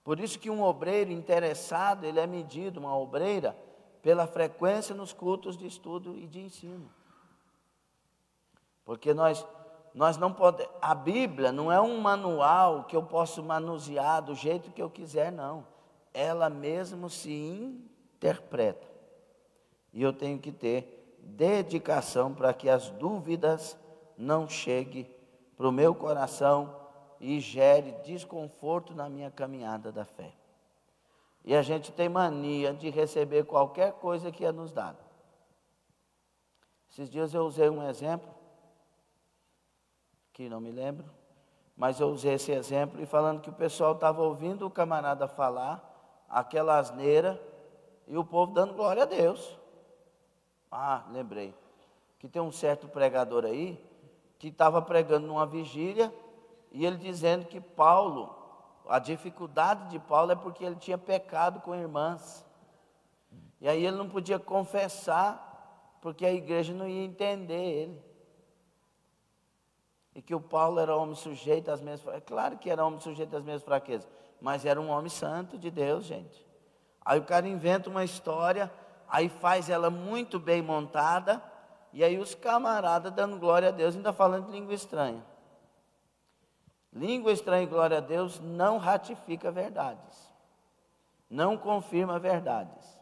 Por isso que um obreiro interessado, ele é medido, uma obreira, pela frequência nos cultos de estudo e de ensino. Porque nós não podemos, a Bíblia não é um manual que eu posso manusear do jeito que eu quiser, não. Ela mesmo se interpreta. E eu tenho que ter dedicação para que as dúvidas não cheguem para o meu coração e gere desconforto na minha caminhada da fé. E a gente tem mania de receber qualquer coisa que é nos dado. Esses dias eu usei um exemplo, que não me lembro, mas eu usei esse exemplo e falando que o pessoal estava ouvindo o camarada falar aquela asneira e o povo dando glória a Deus. Ah, lembrei, que tem um certo pregador aí que estava pregando numa vigília e ele dizendo que Paulo, a dificuldade de Paulo é porque ele tinha pecado com irmãs. E aí ele não podia confessar, porque a igreja não ia entender ele. E que o Paulo era homem sujeito às mesmas fraquezas. É claro que era homem sujeito às mesmas fraquezas, mas era um homem santo de Deus, gente. Aí o cara inventa uma história, aí faz ela muito bem montada, e aí os camaradas dando glória a Deus, ainda falando de língua estranha. Língua estranha e glória a Deus não ratifica verdades, não confirma verdades,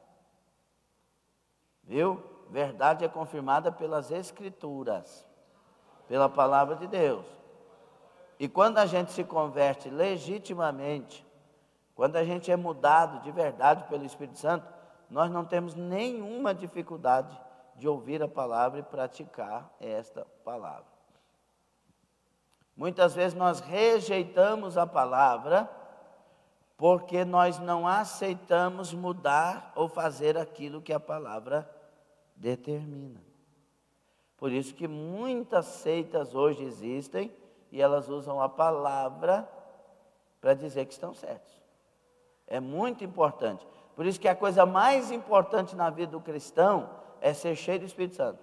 viu? Verdade é confirmada pelas Escrituras, pela palavra de Deus. E quando a gente se converte legitimamente, quando a gente é mudado de verdade pelo Espírito Santo, nós não temos nenhuma dificuldade de ouvir a palavra e praticar esta palavra. Muitas vezes nós rejeitamos a palavra porque nós não aceitamos mudar ou fazer aquilo que a palavra determina. Por isso que muitas seitas hoje existem e elas usam a palavra para dizer que estão certos. É muito importante. Por isso que a coisa mais importante na vida do cristão é ser cheio do Espírito Santo.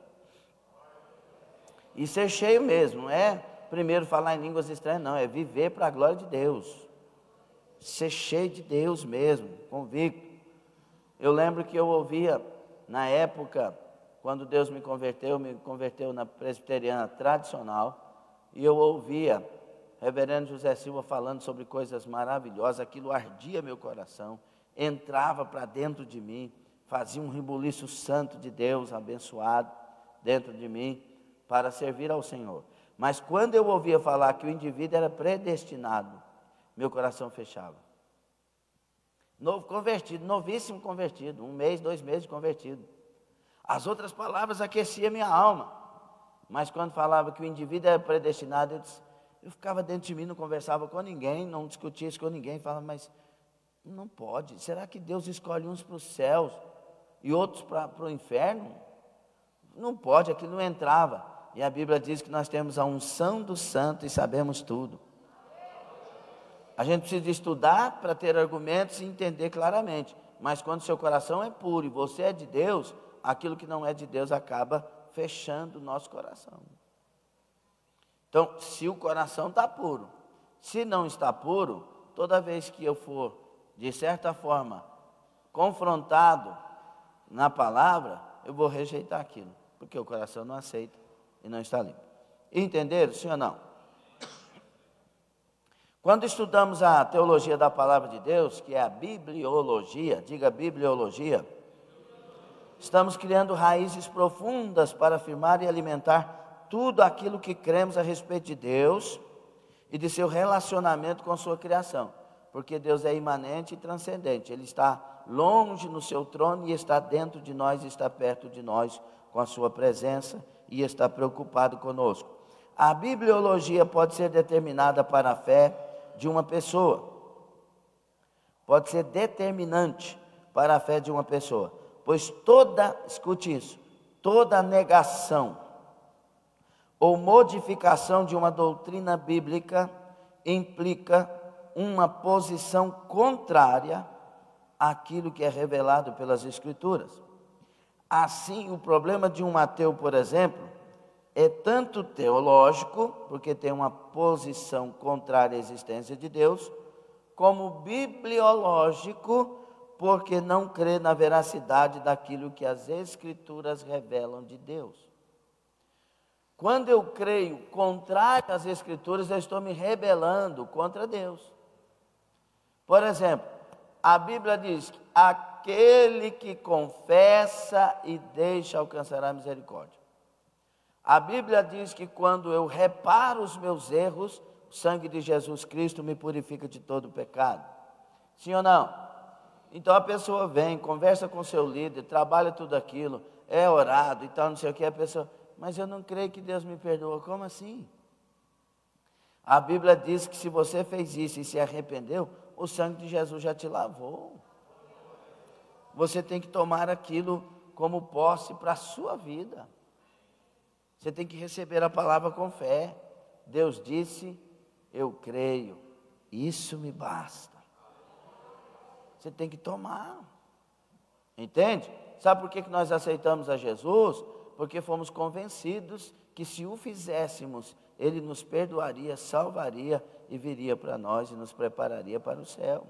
E ser cheio mesmo, não é primeiro falar em línguas estranhas, não, é viver para a glória de Deus. Ser cheio de Deus mesmo, convicto. Eu lembro que eu ouvia, na época, quando Deus me converteu na presbiteriana tradicional, e eu ouvia reverendo José Silva falando sobre coisas maravilhosas, aquilo ardia meu coração, entrava para dentro de mim, fazia um rebuliço santo de Deus abençoado dentro de mim, para servir ao Senhor. Mas quando eu ouvia falar que o indivíduo era predestinado, meu coração fechava. Novo convertido, novíssimo convertido, 1 mês, 2 meses de convertido. As outras palavras aqueciam minha alma. Mas quando falava que o indivíduo era predestinado, eu ficava dentro de mim, não conversava com ninguém, não discutia isso com ninguém, falava, mas não pode. Será que Deus escolhe uns para os céus e outros para o inferno? Não pode, aquilo não entrava. E a Bíblia diz que nós temos a unção do santo e sabemos tudo. A gente precisa estudar para ter argumentos e entender claramente. Mas quando seu coração é puro e você é de Deus, aquilo que não é de Deus acaba fechando o nosso coração. Então, se o coração está puro, se não está puro, toda vez que eu for, de certa forma, confrontado na palavra, eu vou rejeitar aquilo, porque o coração não aceita e não está limpo. Entenderam, sim ou não? Quando estudamos a teologia da palavra de Deus, que é a bibliologia, diga bibliologia, estamos criando raízes profundas para afirmar e alimentar tudo aquilo que cremos a respeito de Deus e de seu relacionamento com sua criação, porque Deus é imanente e transcendente, Ele está longe no seu trono e está dentro de nós, está perto de nós com a sua presença e está preocupado conosco. A bibliologia pode ser determinada para a fé de uma pessoa, pode ser determinante para a fé de uma pessoa, pois escute isso, toda negação ou modificação de uma doutrina bíblica implica uma posição contrária àquilo que é revelado pelas Escrituras. Assim, o problema de um ateu, por exemplo, é tanto teológico, porque tem uma posição contrária à existência de Deus, como bibliológico, porque não crê na veracidade daquilo que as Escrituras revelam de Deus. Quando eu creio contrário às Escrituras, eu estou me rebelando contra Deus. Por exemplo, a Bíblia diz que aquele que confessa e deixa alcançará a misericórdia. A Bíblia diz que quando eu reparo os meus erros, o sangue de Jesus Cristo me purifica de todo pecado. Sim ou não? Então a pessoa vem, conversa com seu líder, trabalha tudo aquilo, é orado e tal, não sei o que, a pessoa, mas eu não creio que Deus me perdoa. Como assim? A Bíblia diz que se você fez isso e se arrependeu, o sangue de Jesus já te lavou. Você tem que tomar aquilo como posse para a sua vida. Você tem que receber a palavra com fé. Deus disse, eu creio, isso me basta. Você tem que tomar. Entende? Sabe por que nós aceitamos a Jesus? Porque fomos convencidos que se o fizéssemos, Ele nos perdoaria, salvaria e viria para nós e nos prepararia para o céu.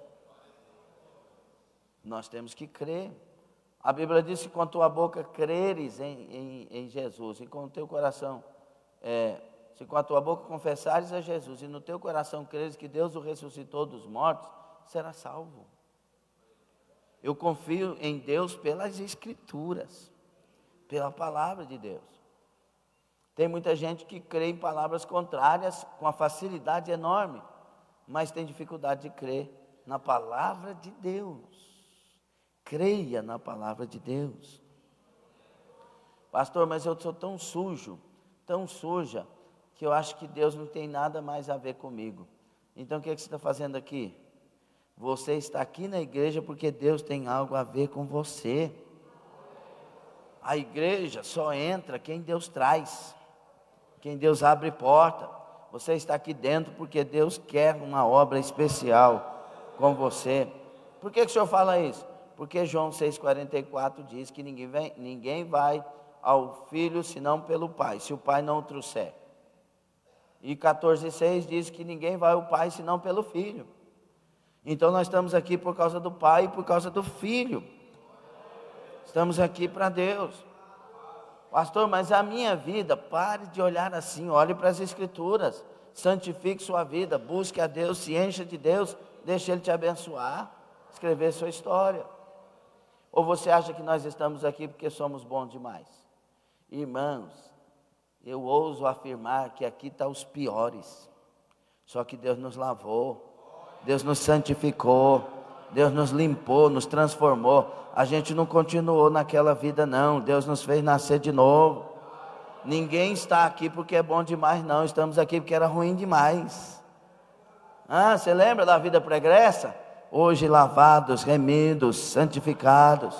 Nós temos que crer. A Bíblia diz que com a tua boca creres em Jesus e com o teu coração, se com a tua boca confessares a Jesus e no teu coração creres que Deus o ressuscitou dos mortos, será salvo. Eu confio em Deus pelas Escrituras, pela palavra de Deus. Tem muita gente que crê em palavras contrárias com a facilidade enorme, mas tem dificuldade de crer na palavra de Deus. Creia na palavra de Deus. Pastor, mas eu sou tão sujo, tão suja, que eu acho que Deus não tem nada mais a ver comigo. Então o que você está fazendo aqui? Você está aqui na igreja porque Deus tem algo a ver com você. A igreja só entra quem Deus traz, quem Deus abre porta. Você está aqui dentro porque Deus quer uma obra especial com você. Por que o senhor fala isso? Porque João 6,44 diz que ninguém vai ao Filho senão pelo Pai, se o Pai não o trouxer. E 14,6 diz que ninguém vai ao Pai senão pelo Filho. Então nós estamos aqui por causa do Pai e por causa do Filho. Estamos aqui para Deus. Pastor, mas a minha vida, pare de olhar assim, olhe para as Escrituras, santifique sua vida, busque a Deus, se encha de Deus, deixe Ele te abençoar, escrever sua história. Ou você acha que nós estamos aqui porque somos bons demais? Irmãos, eu ouso afirmar que aqui estão os piores, só que Deus nos lavou, Deus nos santificou, Deus nos limpou, nos transformou. A gente não continuou naquela vida não, Deus nos fez nascer de novo. Ninguém está aqui porque é bom demais não, estamos aqui porque era ruim demais. Você lembra da vida pregressa? Hoje lavados, remidos, santificados.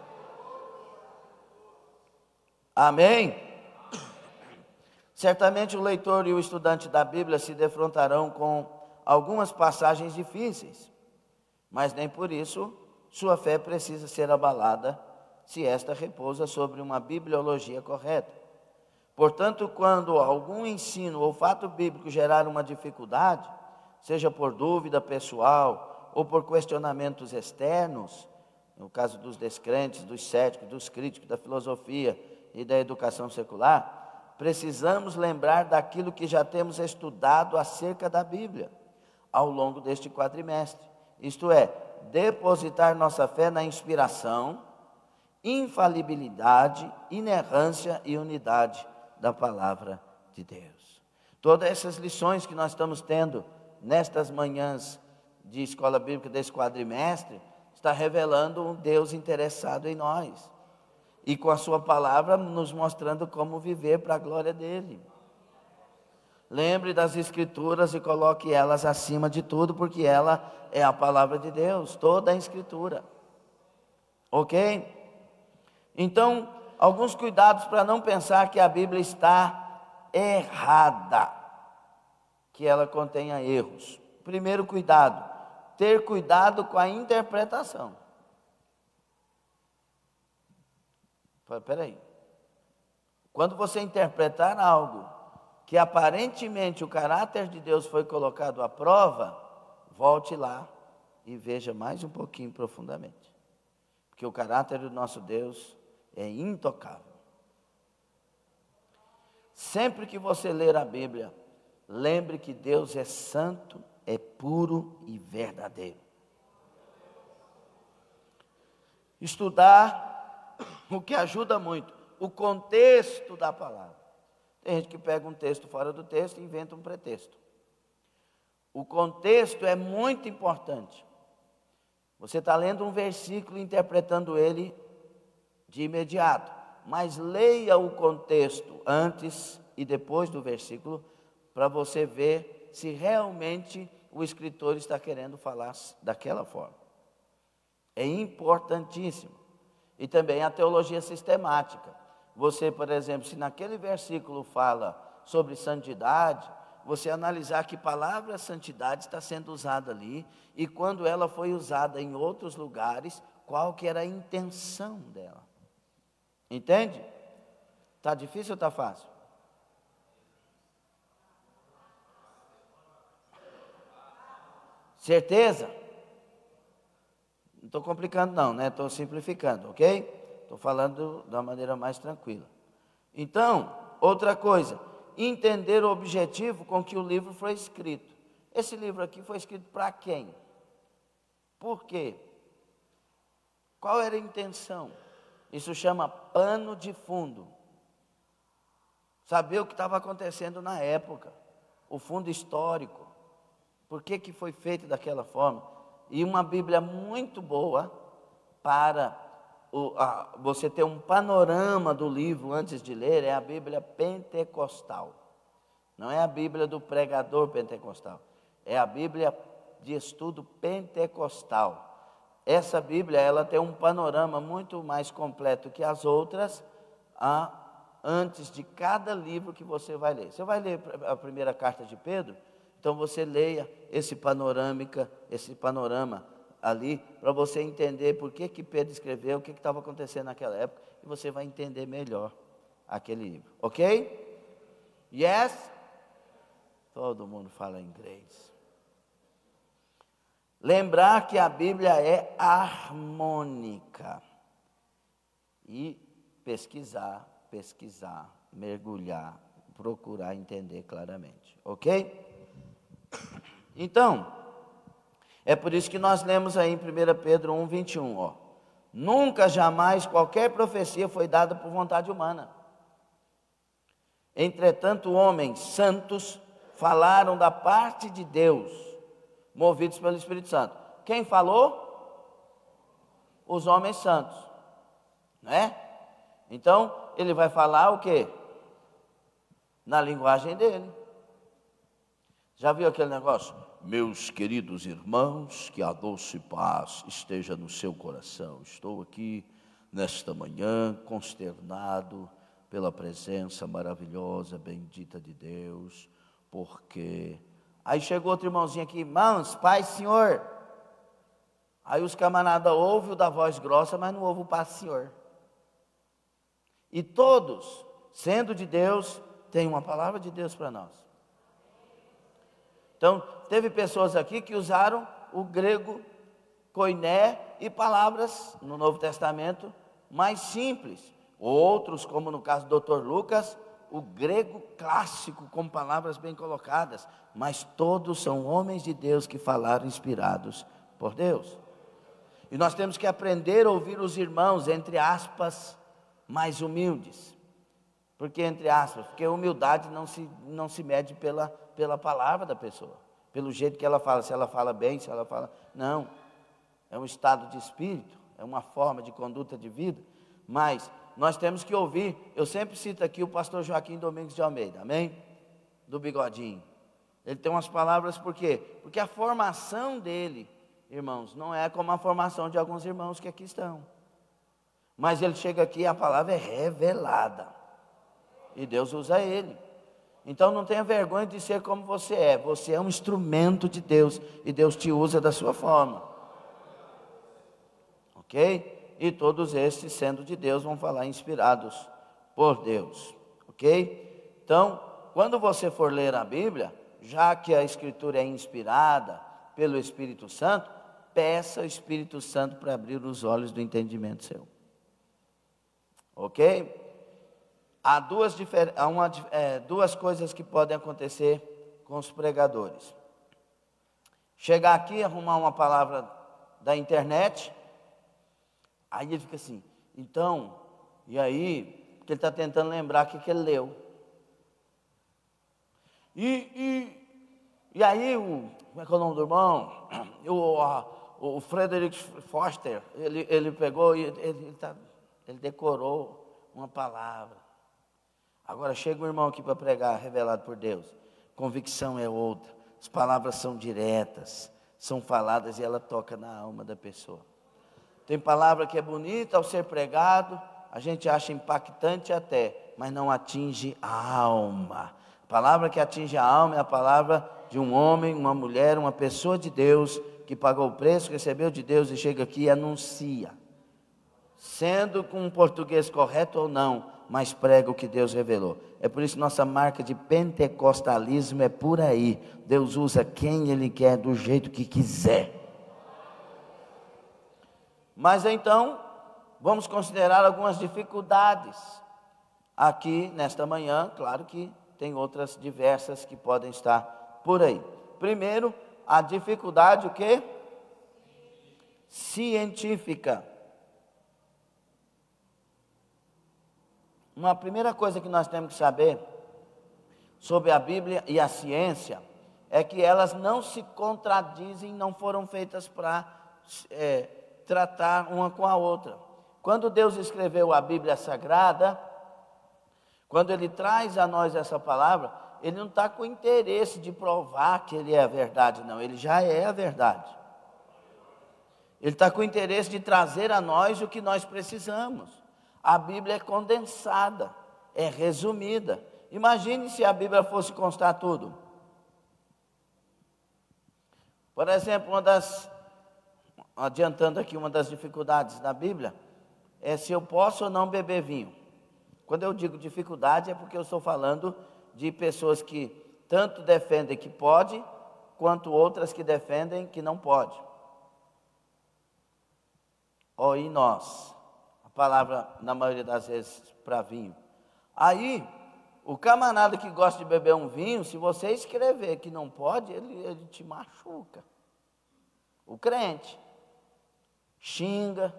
Amém? Certamente o leitor e o estudante da Bíblia se defrontarão com algumas passagens difíceis, mas nem por isso sua fé precisa ser abalada, se esta repousa sobre uma bibliologia correta. Portanto, quando algum ensino ou fato bíblico gerar uma dificuldade, seja por dúvida pessoal ou por questionamentos externos, no caso dos descrentes, dos céticos, dos críticos da filosofia e da educação secular, precisamos lembrar daquilo que já temos estudado acerca da Bíblia ao longo deste quadrimestre, isto é, depositar nossa fé na inspiração, infalibilidade, inerrância e unidade da palavra de Deus. Todas essas lições que nós estamos tendo nestas manhãs de escola bíblica desse quadrimestre, está revelando um Deus interessado em nós, e com a sua palavra nos mostrando como viver para a glória dele. Lembre das Escrituras e coloque elas acima de tudo, porque ela é a palavra de Deus, toda a Escritura. Ok? Então, alguns cuidados para não pensar que a Bíblia está errada, que ela contenha erros. Primeiro cuidado, ter cuidado com a interpretação. Espera aí. Quando você interpretar algo que aparentemente o caráter de Deus foi colocado à prova, volte lá e veja mais um pouquinho profundamente. Porque o caráter do nosso Deus é intocável. Sempre que você ler a Bíblia, lembre que Deus é santo, é puro e verdadeiro. Estudar, o que ajuda muito, o contexto da palavra. Tem gente que pega um texto fora do texto e inventa um pretexto. O contexto é muito importante. Você está lendo um versículo e interpretando ele de imediato, mas leia o contexto antes e depois do versículo, para você ver se realmente o escritor está querendo falar daquela forma. É importantíssimo. E também a teologia sistemática. Você, por exemplo, se naquele versículo fala sobre santidade, você analisar que palavra santidade está sendo usada ali, e quando ela foi usada em outros lugares, qual que era a intenção dela. Entende? Está difícil ou está fácil? Certeza? Não estou complicando não, né? Estou simplificando, ok? Estou falando da maneira mais tranquila. Então, outra coisa, entender o objetivo com que o livro foi escrito. Esse livro aqui foi escrito para quem? Por quê? Qual era a intenção? Isso chama pano de fundo. Saber o que estava acontecendo na época, o fundo histórico, por que que foi feito daquela forma. E uma Bíblia muito boa para você ter um panorama do livro antes de ler é a Bíblia pentecostal. Não é a Bíblia do pregador pentecostal, é a Bíblia de estudo pentecostal. Essa Bíblia, ela tem um panorama muito mais completo que as outras, antes de cada livro que você vai ler. Você vai ler a primeira carta de Pedro? Então você leia esse panorama ali, para você entender por que que Pedro escreveu, o que estava acontecendo naquela época, e você vai entender melhor aquele livro, ok? Yes? Todo mundo fala inglês. Lembrar que a Bíblia é harmônica. E pesquisar, mergulhar, procurar entender claramente, ok? Então, é por isso que nós lemos aí em 1 Pedro 1:21, ó. Nunca, jamais, qualquer profecia foi dada por vontade humana. Entretanto, homens santos falaram da parte de Deus, movidos pelo Espírito Santo. Quem falou? Os homens santos, né? Então, ele vai falar o quê? Na linguagem dele. Já viu aquele negócio? Meus queridos irmãos, que a doce paz esteja no seu coração. Estou aqui nesta manhã consternado pela presença maravilhosa, bendita de Deus, porque... Aí chegou outro irmãozinho aqui, irmãos, paz, Senhor. Aí os camaradas ouvem o da voz grossa, mas não ouvem o paz, Senhor. E todos, sendo de Deus, têm uma palavra de Deus para nós. Então, teve pessoas aqui que usaram o grego koiné e palavras no Novo Testamento mais simples. Outros, como no caso do Dr. Lucas, o grego clássico com palavras bem colocadas. Mas todos são homens de Deus que falaram inspirados por Deus. E nós temos que aprender a ouvir os irmãos, entre aspas, mais humildes. Por que entre aspas? Porque a humildade não se mede pela palavra da pessoa, pelo jeito que ela fala, se ela fala bem, se ela fala... Não, é um estado de espírito, é uma forma de conduta de vida, mas nós temos que ouvir. Eu sempre cito aqui o pastor Joaquim Domingos de Almeida, amém? Do bigodinho. Ele tem umas palavras, por quê? Porque a formação dele, irmãos, não é como a formação de alguns irmãos que aqui estão. Mas ele chega aqui e a palavra é revelada. E Deus usa ele. Então não tenha vergonha de ser como você é. Você é um instrumento de Deus e Deus te usa da sua forma. Ok? E todos estes, sendo de Deus, vão falar inspirados por Deus. Ok? Então, quando você for ler a Bíblia, já que a Escritura é inspirada, pelo Espírito Santo, peça ao Espírito Santo para abrir os olhos do entendimento seu. Ok? Há duas coisas que podem acontecer com os pregadores. Chegar aqui, arrumar uma palavra da internet, aí ele fica assim, então, e aí, porque ele está tentando lembrar o que ele leu. E aí, como é que é o nome do irmão? O Frederick Foster, ele pegou e ele decorou uma palavra. Agora chega um irmão aqui para pregar, revelado por Deus. Convicção é outra. As palavras são diretas, são faladas e ela toca na alma da pessoa. Tem palavra que é bonita ao ser pregado, a gente acha impactante até, mas não atinge a alma. A palavra que atinge a alma é a palavra de um homem, uma mulher, uma pessoa de Deus, que pagou o preço, recebeu de Deus e chega aqui e anuncia. Sendo com um português correto ou não, mas prega o que Deus revelou. É por isso que nossa marca de pentecostalismo é por aí. Deus usa quem Ele quer, do jeito que quiser. Mas então, vamos considerar algumas dificuldades aqui nesta manhã. Claro que tem outras diversas que podem estar por aí. Primeiro, a dificuldade o quê? Científica. Uma primeira coisa que nós temos que saber sobre a Bíblia e a ciência é que elas não se contradizem, não foram feitas para tratar uma com a outra. Quando Deus escreveu a Bíblia Sagrada, quando Ele traz a nós essa palavra, Ele não está com interesse de provar que Ele é a verdade, não, Ele já é a verdade. Ele está com interesse de trazer a nós o que nós precisamos. A Bíblia é condensada, é resumida. Imagine se a Bíblia fosse constar tudo. Por exemplo, adiantando aqui, uma das dificuldades da Bíblia é se eu posso ou não beber vinho. Quando eu digo dificuldade é porque eu estou falando de pessoas que tanto defendem que pode, quanto outras que defendem que não pode. Ou em nós. Palavra, na maioria das vezes, para vinho. Aí, o camarada que gosta de beber um vinho, se você escrever que não pode, ele te machuca. O crente xinga,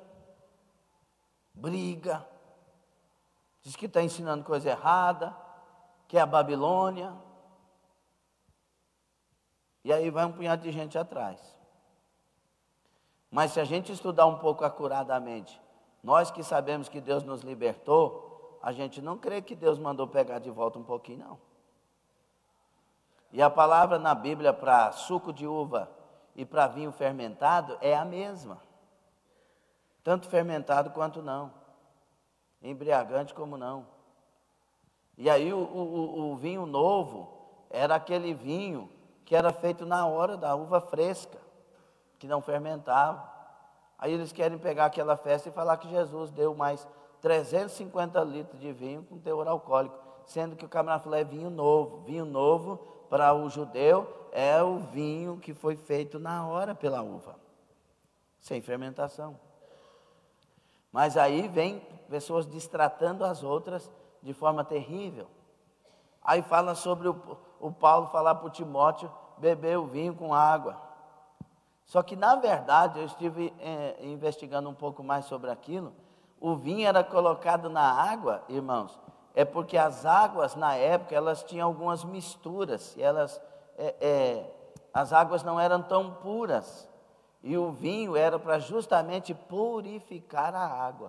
briga, diz que está ensinando coisa errada, que é a Babilônia. E aí vai um punhado de gente atrás. Mas se a gente estudar um pouco acuradamente, nós que sabemos que Deus nos libertou, a gente não crê que Deus mandou pegar de volta um pouquinho, não. E a palavra na Bíblia para suco de uva e para vinho fermentado é a mesma. Tanto fermentado quanto não. Embriagante como não. E aí o vinho novo era aquele vinho que era feito na hora da uva fresca, que não fermentava. Aí eles querem pegar aquela festa e falar que Jesus deu mais 350 litros de vinho com teor alcoólico, sendo que o camarada falou é vinho novo. Vinho novo para o judeu é o vinho que foi feito na hora pela uva, sem fermentação. Mas aí vem pessoas destratando as outras de forma terrível. Aí fala sobre o Paulo falar para o Timóteo beber o vinho com água. Só que, na verdade, eu estive investigando um pouco mais sobre aquilo. O vinho era colocado na água, irmãos, é porque as águas, na época, elas tinham algumas misturas. E as águas não eram tão puras. E o vinho era para justamente purificar a água.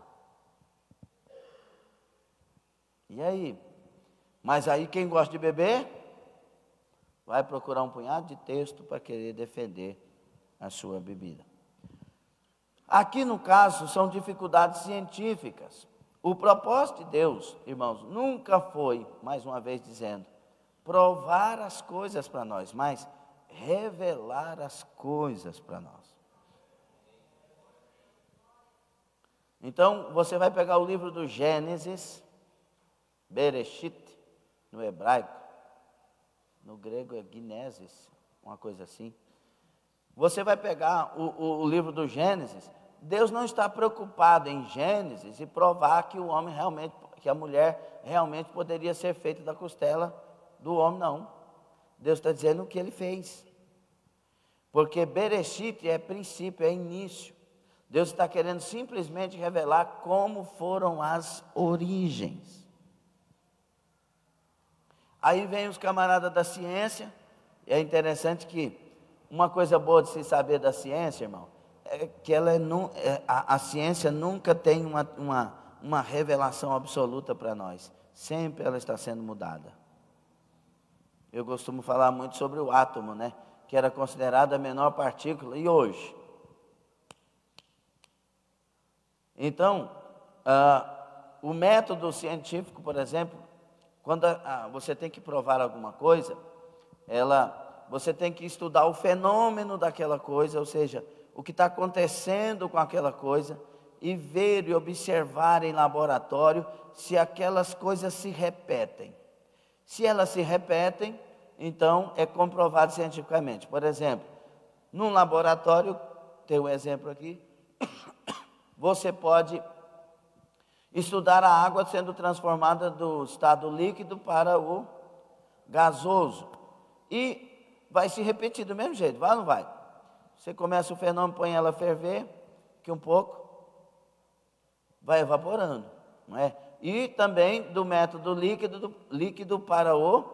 E aí? Mas aí quem gosta de beber, vai procurar um punhado de texto para querer defender a sua bebida. Aqui no caso são dificuldades científicas. O propósito de Deus, irmãos, nunca foi, mais uma vez dizendo, provar as coisas para nós, mas revelar as coisas para nós. Então, você vai pegar o livro do Gênesis, Bereshit, no hebraico, no grego é Ginesis, uma coisa assim. Você vai pegar o livro do Gênesis, Deus não está preocupado em Gênesis e provar que o homem realmente, que a mulher realmente poderia ser feita da costela do homem, não. Deus está dizendo o que ele fez. Porque Bereshit é princípio, é início. Deus está querendo simplesmente revelar como foram as origens. Aí vem os camaradas da ciência, e é interessante que uma coisa boa de se saber da ciência, irmão, é que a ciência nunca tem uma revelação absoluta para nós. Sempre ela está sendo mudada. Eu costumo falar muito sobre o átomo, né? Que era considerado a menor partícula, e hoje? Então, o método científico, por exemplo, quando você tem que provar alguma coisa, você tem que estudar o fenômeno daquela coisa, ou seja, o que está acontecendo com aquela coisa, e ver e observar em laboratório se aquelas coisas se repetem. Se elas se repetem, então é comprovado cientificamente. Por exemplo, num laboratório, tem um exemplo aqui, você pode estudar a água sendo transformada do estado líquido para o gasoso. E vai se repetir do mesmo jeito, vai ou não vai? Você começa o fenômeno, põe ela a ferver, que um pouco vai evaporando, não é? E também do método líquido para o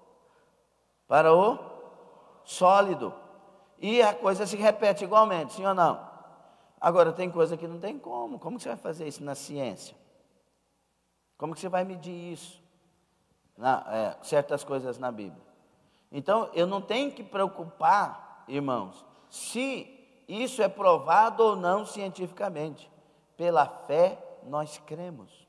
sólido. E a coisa se repete igualmente, sim ou não? Agora, tem coisa que não tem como. Como que você vai fazer isso na ciência? Como que você vai medir isso? Certas coisas na Bíblia. Então, eu não tenho que preocupar, irmãos, se isso é provado ou não cientificamente. Pela fé, nós cremos.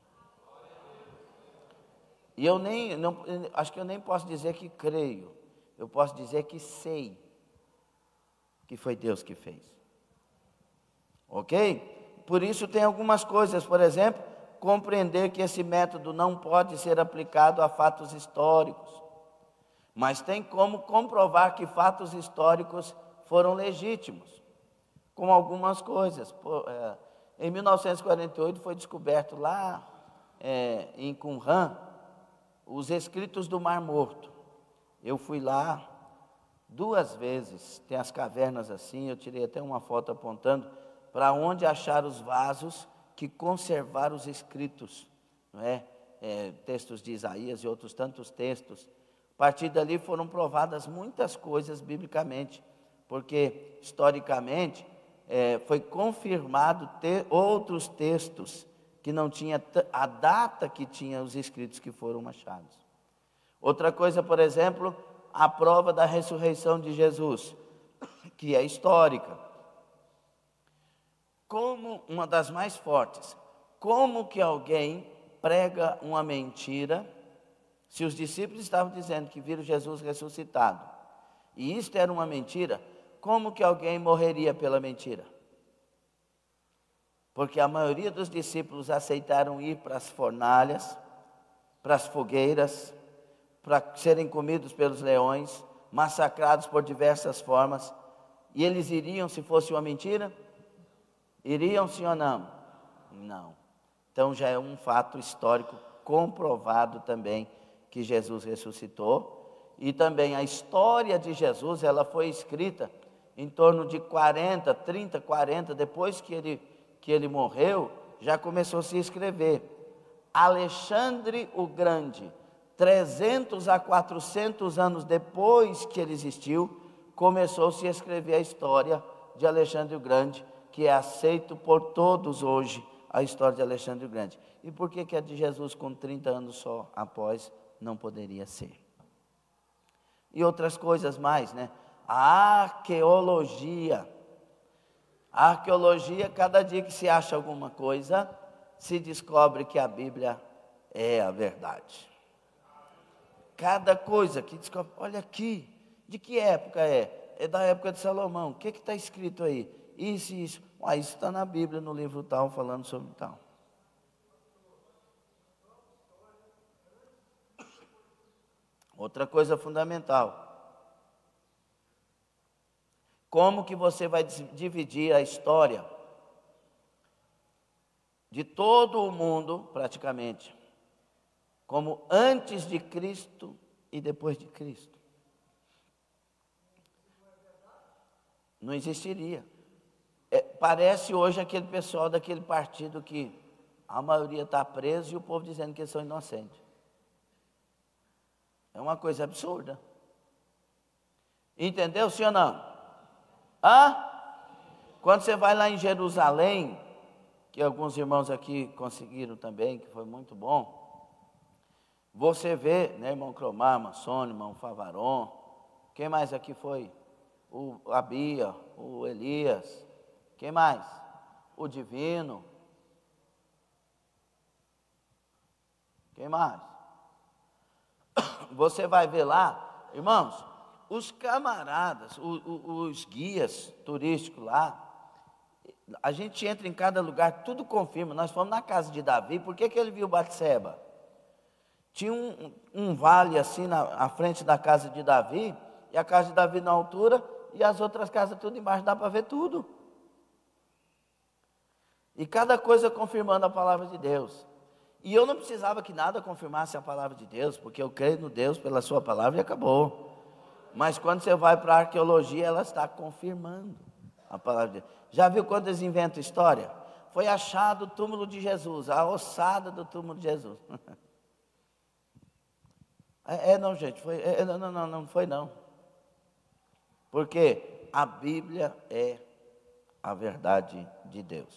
E acho que eu nem posso dizer que creio. Eu posso dizer que sei que foi Deus que fez. Ok? Por isso tem algumas coisas, por exemplo, compreender que esse método não pode ser aplicado a fatos históricos. Mas tem como comprovar que fatos históricos foram legítimos, com algumas coisas. Em 1948 foi descoberto lá em Qumran os escritos do Mar Morto. Eu fui lá 2 vezes, tem as cavernas assim, eu tirei até uma foto apontando para onde achar os vasos que conservaram os escritos, não é? Textos de Isaías e outros tantos textos. A partir dali foram provadas muitas coisas biblicamente, porque historicamente foi confirmado outros textos que não tinha a data que tinha os escritos que foram achados. Outra coisa, por exemplo, a prova da ressurreição de Jesus, que é histórica. Como uma das mais fortes, como que alguém prega uma mentira, se os discípulos estavam dizendo que viram Jesus ressuscitado, e isto era uma mentira, como que alguém morreria pela mentira? Porque a maioria dos discípulos aceitaram ir para as fornalhas, para as fogueiras, para serem comidos pelos leões, massacrados por diversas formas, e eles iriam se fosse uma mentira? Iriam sim ou não? Não. Então já é um fato histórico comprovado também que Jesus ressuscitou. E também a história de Jesus, ela foi escrita em torno de 40, depois que ele morreu, já começou a se escrever. Alexandre o Grande, 300 a 400 anos depois que ele existiu, começou a se escrever a história de Alexandre o Grande, que é aceito por todos hoje, a história de Alexandre o Grande. E por que a de Jesus com 30 anos só após não poderia ser? E outras coisas mais, né? A arqueologia, cada dia que se acha alguma coisa, se descobre que a Bíblia é a verdade. Cada coisa que descobre, olha aqui, de que época é? É da época de Salomão, o que está escrito aí? Isso e isso. Isso está na Bíblia, no livro tal, falando sobre tal. Outra coisa fundamental. como que você vai dividir a história de todo o mundo, praticamente, como antes de Cristo e depois de Cristo. Não existiria. Parece hoje aquele pessoal daquele partido que a maioria está preso e o povo dizendo que eles são inocentes. É uma coisa absurda. Entendeu, sim ou não? Quando você vai lá em Jerusalém, que alguns irmãos aqui conseguiram também, que foi muito bom, você vê, né, irmão Cromar, Massone, irmão Favaron, quem mais aqui foi? A Bia, o Elias, quem mais? O Divino. Quem mais? Você vai ver lá, irmãos, os camaradas, os guias turísticos lá, a gente entra em cada lugar, tudo confirma. Nós fomos na casa de Davi, por que ele viu Batseba? Tinha um vale assim na frente da casa de Davi, e a casa de Davi na altura, e as outras casas tudo embaixo, dá para ver tudo. E cada coisa confirmando a palavra de Deus. E eu não precisava que nada confirmasse a palavra de Deus, porque eu creio no Deus pela sua palavra e acabou. Mas quando você vai para a arqueologia, ela está confirmando a palavra de Deus. Já viu quando eles inventam história? Foi achado o túmulo de Jesus, a ossada do túmulo de Jesus. Não, gente, não foi não. Porque a Bíblia é a verdade de Deus.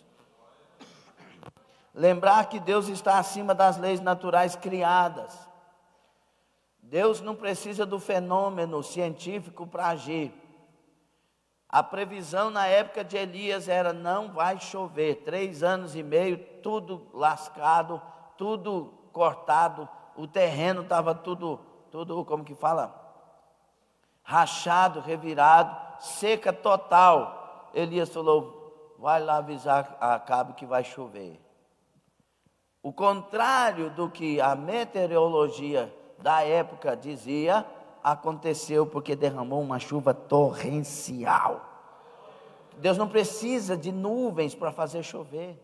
Lembrar que Deus está acima das leis naturais criadas. Deus não precisa do fenômeno científico para agir. A previsão na época de Elias era: não vai chover, 3 anos e meio, tudo lascado, tudo cortado, o terreno estava tudo, como que fala? Rachado, revirado, seca total. Elias falou: vai lá avisar a Acabe que vai chover. O contrário do que a meteorologia da época dizia, aconteceu, porque derramou uma chuva torrencial. Deus não precisa de nuvens para fazer chover.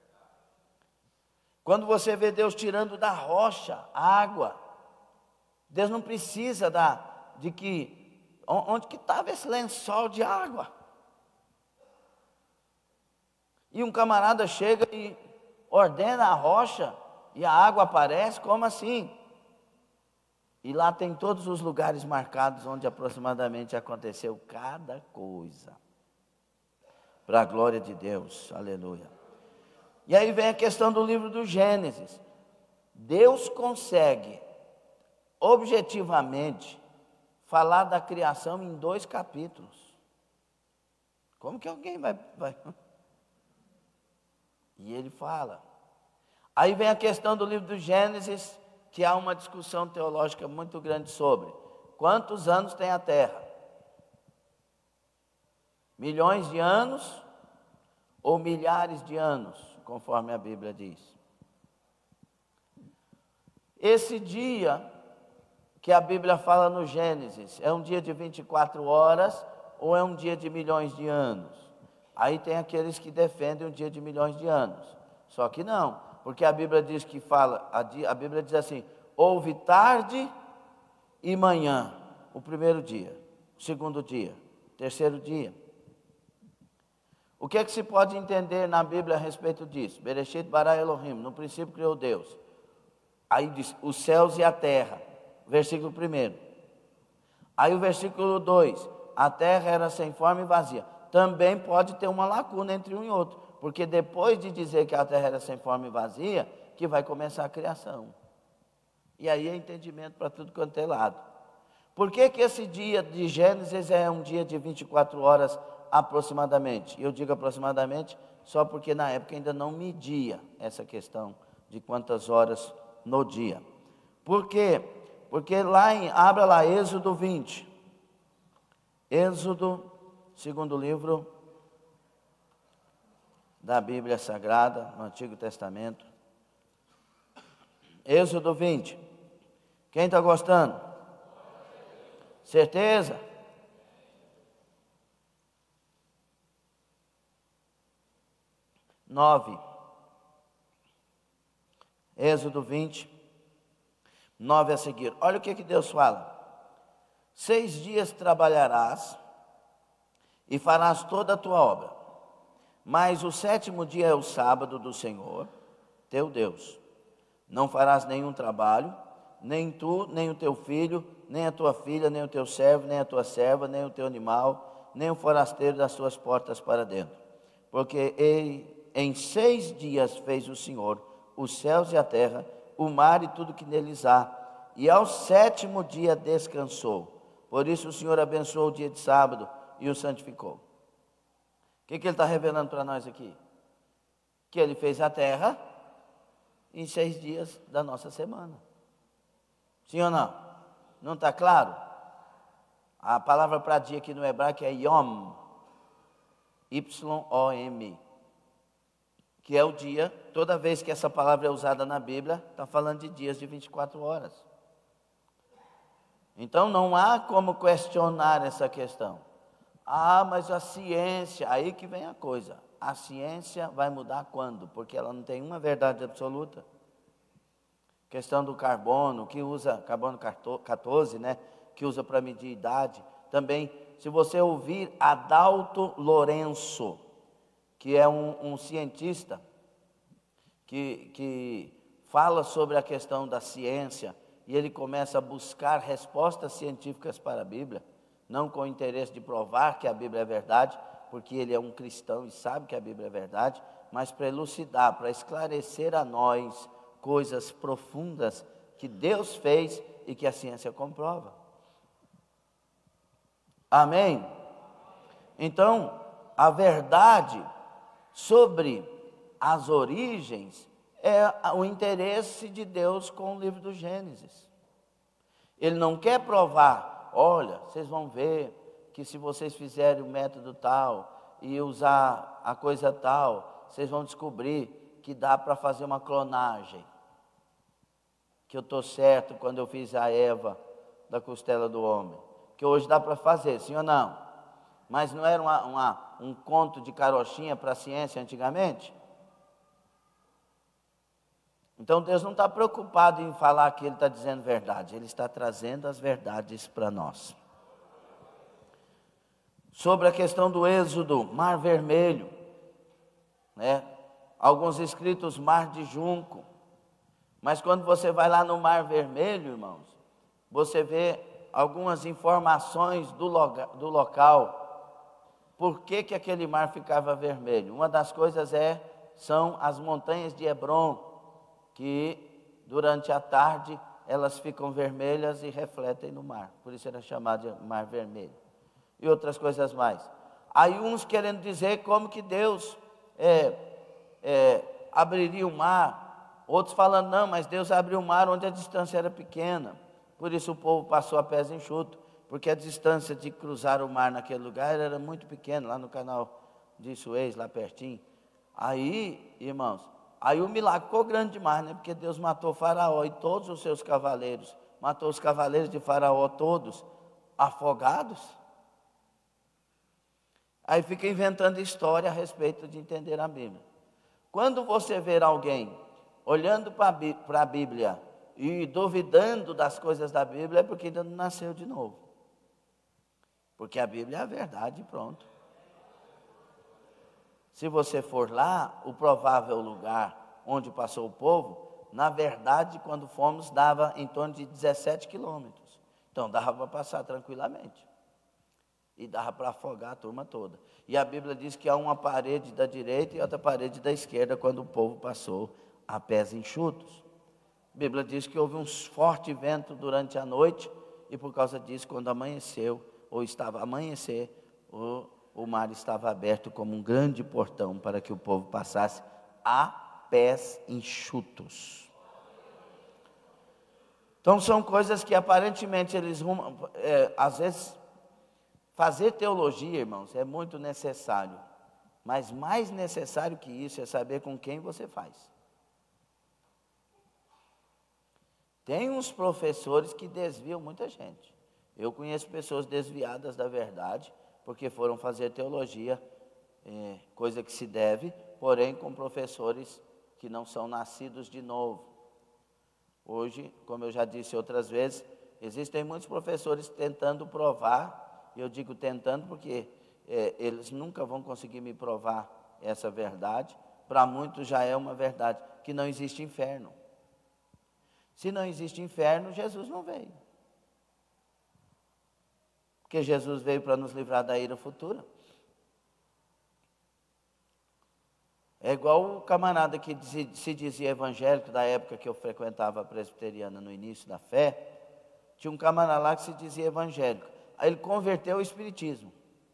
Quando você vê Deus tirando da rocha água, Deus não precisa onde que estava esse lençol de água? E um camarada chega e ordena a rocha e a água aparece, como assim? E lá tem todos os lugares marcados onde aproximadamente aconteceu cada coisa. Para a glória de Deus, aleluia. E aí vem a questão do livro do Gênesis. Deus consegue, objetivamente, falar da criação em 2 capítulos. Como que alguém vai... E ele fala. Aí vem a questão do livro do Gênesis, que há uma discussão teológica muito grande sobre. Quantos anos tem a Terra? Milhões de anos ou milhares de anos, conforme a Bíblia diz. Esse dia que a Bíblia fala no Gênesis, é um dia de 24 horas ou é um dia de milhões de anos? Aí tem aqueles que defendem um dia de milhões de anos. Só que não, porque a Bíblia diz que a Bíblia diz assim: houve tarde e manhã, o primeiro dia, o segundo dia, o terceiro dia. O que é que se pode entender na Bíblia a respeito disso? Bereshit bara Elohim, no princípio criou Deus. Aí diz, os céus e a terra, versículo 1. Aí o versículo 2, a terra era sem forma e vazia. Também pode ter uma lacuna entre um e outro, porque depois de dizer que a terra era sem forma e vazia, que vai começar a criação. E aí é entendimento para tudo quanto é lado. Por que esse dia de Gênesis é um dia de 24 horas aproximadamente? Eu digo aproximadamente só porque na época ainda não media essa questão de quantas horas no dia. Por quê? Porque abra lá Êxodo 20. Êxodo, segundo livro da Bíblia Sagrada, no Antigo Testamento. Êxodo 20. Quem está gostando? Certeza? 9. Êxodo 20, 9 a seguir. Olha o que Deus fala. 6 dias trabalharás e farás toda a tua obra, mas o 7º dia é o sábado do Senhor, teu Deus. Não farás nenhum trabalho, nem tu, nem o teu filho, nem a tua filha, nem o teu servo, nem a tua serva, nem o teu animal, nem o forasteiro das tuas portas para dentro. Porque em 6 dias fez o Senhor os céus e a terra, o mar e tudo que neles há, e ao 7º dia descansou. Por isso o Senhor abençoou o dia de sábado e o santificou. O que ele está revelando para nós aqui? Que ele fez a terra em 6 dias da nossa semana. Sim ou não? Não está claro? A palavra para dia aqui no hebraico é Yom, Y-O-M, que é o dia. Toda vez que essa palavra é usada na Bíblia, está falando de dias de 24 horas. Então não há como questionar essa questão. Ah, mas a ciência, aí que vem a coisa. A ciência vai mudar quando? Porque ela não tem uma verdade absoluta. Questão do carbono, que usa carbono 14, né? Que usa para medir idade. Também, se você ouvir Adalto Lourenço, que é um cientista que fala sobre a questão da ciência, e ele começa a buscar respostas científicas para a Bíblia, não com o interesse de provar que a Bíblia é verdade, porque ele é um cristão e sabe que a Bíblia é verdade, mas para elucidar, para esclarecer a nós coisas profundas que Deus fez e que a ciência comprova. Amém? Então, a verdade sobre as origens é o interesse de Deus com o livro do Gênesis. Ele não quer provar, olha, vocês vão ver que se vocês fizerem o método tal e usar a coisa tal, vocês vão descobrir que dá para fazer uma clonagem. Que eu estou certo quando eu fiz a Eva da costela do homem. Que hoje dá para fazer, sim ou não? Mas não era um conto de carochinha para a ciência antigamente? Então Deus não está preocupado em falar que Ele está dizendo verdade. Ele está trazendo as verdades para nós. Sobre a questão do Êxodo, Mar Vermelho, né? Alguns escritos Mar de Junco. Mas quando você vai lá no Mar Vermelho, irmãos, você vê algumas informações do local. Por que aquele mar ficava vermelho? Uma das coisas são as montanhas de Hebron, que durante a tarde elas ficam vermelhas e refletem no mar. Por isso era chamado de Mar Vermelho. E outras coisas mais. Aí uns querendo dizer como que Deus abriria o mar. Outros falando, não, mas Deus abriu o mar onde a distância era pequena. Por isso o povo passou a pés enxutos. Porque a distância de cruzar o mar naquele lugar era muito pequena. Lá no canal de Suez, lá pertinho. Aí, irmãos, aí o milagre ficou grande demais, né? Porque Deus matou Faraó e todos os seus cavaleiros. Matou os cavaleiros de Faraó todos afogados. Aí fica inventando história a respeito de entender a Bíblia. Quando você ver alguém olhando para a Bíblia e duvidando das coisas da Bíblia, é porque ainda não nasceu de novo. Porque a Bíblia é a verdade e pronto. Se você for lá, o provável lugar onde passou o povo, na verdade, quando fomos, dava em torno de 17 quilômetros. Então, dava para passar tranquilamente. E dava para afogar a turma toda. E a Bíblia diz que há uma parede da direita e outra parede da esquerda, quando o povo passou a pés enxutos. A Bíblia diz que houve um forte vento durante a noite, e por causa disso, quando amanheceu, ou estava a amanhecer, o mar estava aberto como um grande portão para que o povo passasse a pés enxutos. Então são coisas que aparentemente eles às vezes fazer teologia, irmãos, é muito necessário, mas mais necessário que isso é saber com quem você faz. Tem uns professores que desviam muita gente. Eu conheço pessoas desviadas da verdade, porque foram fazer teologia, coisa que se deve, porém com professores que não são nascidos de novo. Hoje, como eu já disse outras vezes, existem muitos professores tentando provar, e eu digo tentando porque eles nunca vão conseguir me provar essa verdade. Para muitos já é uma verdade, que não existe inferno. Se não existe inferno, Jesus não veio. Porque Jesus veio para nos livrar da ira futura. É igual o camarada que se dizia evangélico, da época que eu frequentava a presbiteriana no início da fé. Tinha um camarada lá que se dizia evangélico. Aí ele converteu ao espiritismo.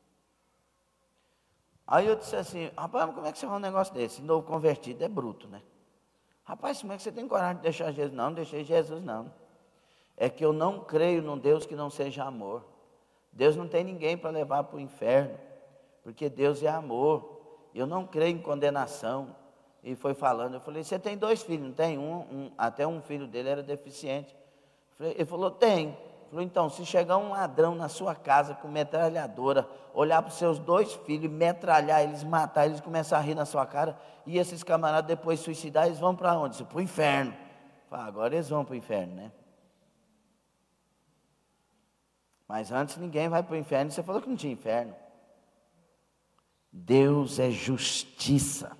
Aí eu disse assim, rapaz, mas como é que você faz um negócio desse? Novo convertido é bruto, né? Rapaz, como é que você tem coragem de deixar Jesus? Não deixei Jesus não. É que eu não creio num Deus que não seja amor. Deus não tem ninguém para levar para o inferno, porque Deus é amor. Eu não creio em condenação. E foi falando, eu falei, você tem 2 filhos, não tem? Até um filho dele era deficiente. Ele falou, tem. Ele falou, então, se chegar um ladrão na sua casa com metralhadora, olhar para os seus 2 filhos, metralhar eles, matar eles, começar a rir na sua cara, e esses camaradas depois suicidar, eles vão para onde? Para o inferno. Falei, agora eles vão para o inferno, né? Mas antes ninguém vai para o inferno, você falou que não tinha inferno. Deus é justiça.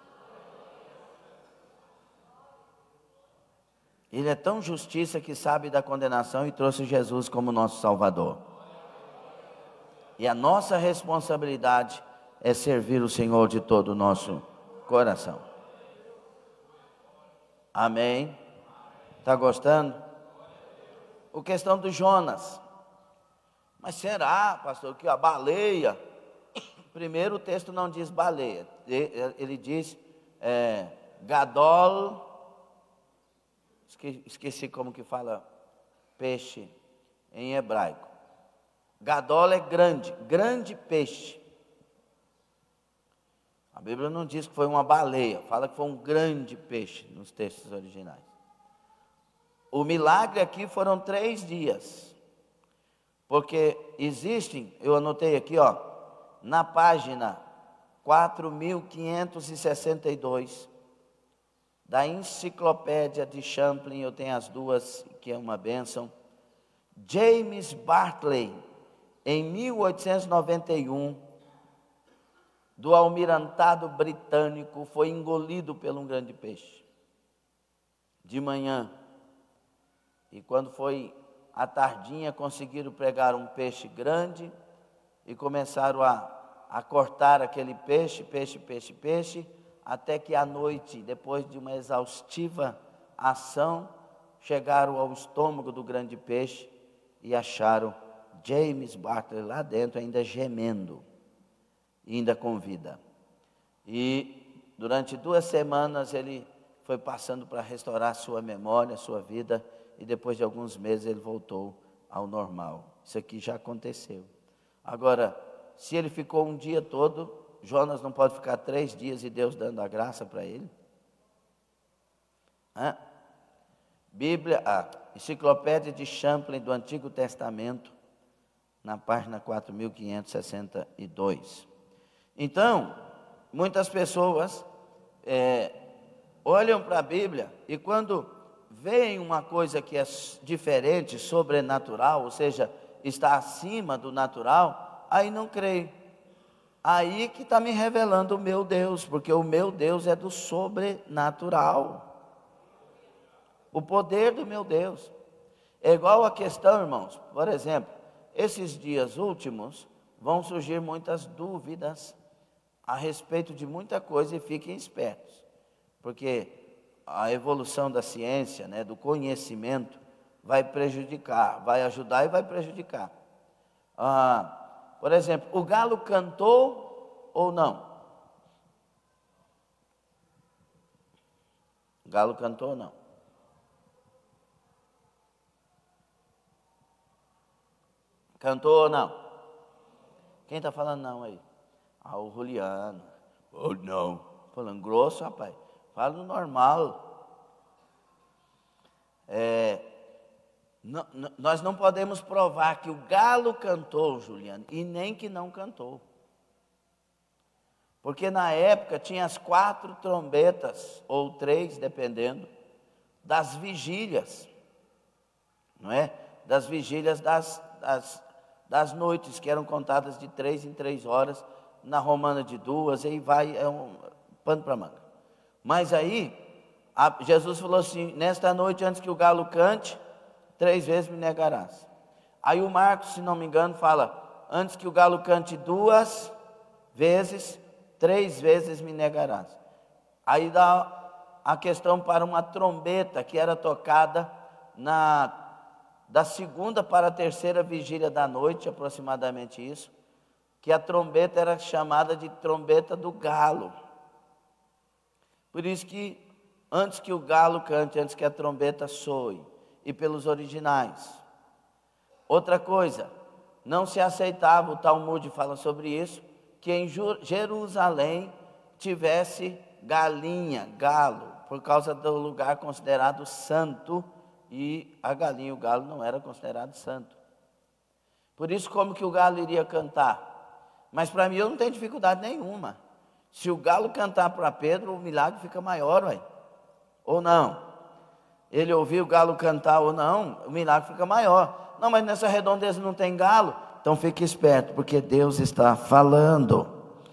Ele é tão justiça que sabe da condenação e trouxe Jesus como nosso Salvador. E a nossa responsabilidade é servir o Senhor de todo o nosso coração. Amém? Está gostando? A questão do Jonas. Mas será, pastor, que a baleia... Primeiro o texto não diz baleia. Ele diz gadol... Esqueci como que fala peixe em hebraico. Gadol é grande, grande peixe. A Bíblia não diz que foi uma baleia, fala que foi um grande peixe nos textos originais. O milagre aqui foram 3 dias. Porque existem, eu anotei aqui, na página 4562 da Enciclopédia de Champlin, eu tenho as 2, que é uma bênção. James Bartley, em 1891, do almirantado britânico, foi engolido por um grande peixe, de manhã. E quando foi à tardinha, conseguiram pegar um peixe grande e começaram a cortar aquele peixe, até que à noite, depois de uma exaustiva ação, chegaram ao estômago do grande peixe e acharam James Bartley lá dentro, ainda gemendo, ainda com vida. E durante 2 semanas ele foi passando para restaurar sua memória, sua vida, e depois de alguns meses ele voltou ao normal. Isso aqui já aconteceu. Agora, se ele ficou um dia todo, Jonas não pode ficar 3 dias e Deus dando a graça para ele? Bíblia, Enciclopédia de Champlin do Antigo Testamento, na página 4562. Então, muitas pessoas olham para a Bíblia e quando veem uma coisa que é diferente, sobrenatural, ou seja, está acima do natural, aí não creem. Aí que está me revelando o meu Deus, porque o meu Deus é do sobrenatural. O poder do meu Deus. É igual a questão, irmãos, por exemplo, esses dias últimos vão surgir muitas dúvidas a respeito de muita coisa e fiquem espertos, porque a evolução da ciência, do conhecimento, vai prejudicar, vai ajudar e vai prejudicar. Por exemplo, o galo cantou ou não? O galo cantou ou não? Cantou ou não? Quem está falando não aí? O Juliano. Oh, não. Falando grosso, rapaz. Fala no normal. Nós não podemos provar que o galo cantou, Juliano, e nem que não cantou. Porque na época tinha as 4 trombetas, ou 3, dependendo, das vigílias, não é? Das vigílias das noites, que eram contadas de 3 em 3 horas, na romana de 2, aí vai, é um pano para manga. Mas aí, Jesus falou assim: nesta noite, antes que o galo cante, 3 vezes me negarás. Aí o Marcos, se não me engano, fala: antes que o galo cante 2 vezes, 3 vezes me negarás. Aí dá a questão para uma trombeta que era tocada da segunda para a terceira vigília da noite, aproximadamente isso, que a trombeta era chamada de trombeta do galo. Por isso que antes que o galo cante, antes que a trombeta soe, e pelos originais. Outra coisa, não se aceitava, o Talmud fala sobre isso, que em Jerusalém tivesse galinha, galo, por causa do lugar considerado santo, e a galinha e o galo não era considerado santo. Por isso, como que o galo iria cantar? Mas para mim eu não tenho dificuldade nenhuma. Se o galo cantar para Pedro, o milagre fica maior, ué. Ou não? Ele ouvir o galo cantar ou não, o milagre fica maior. Não, mas nessa redondeza não tem galo. Então fique esperto, porque Deus está falando.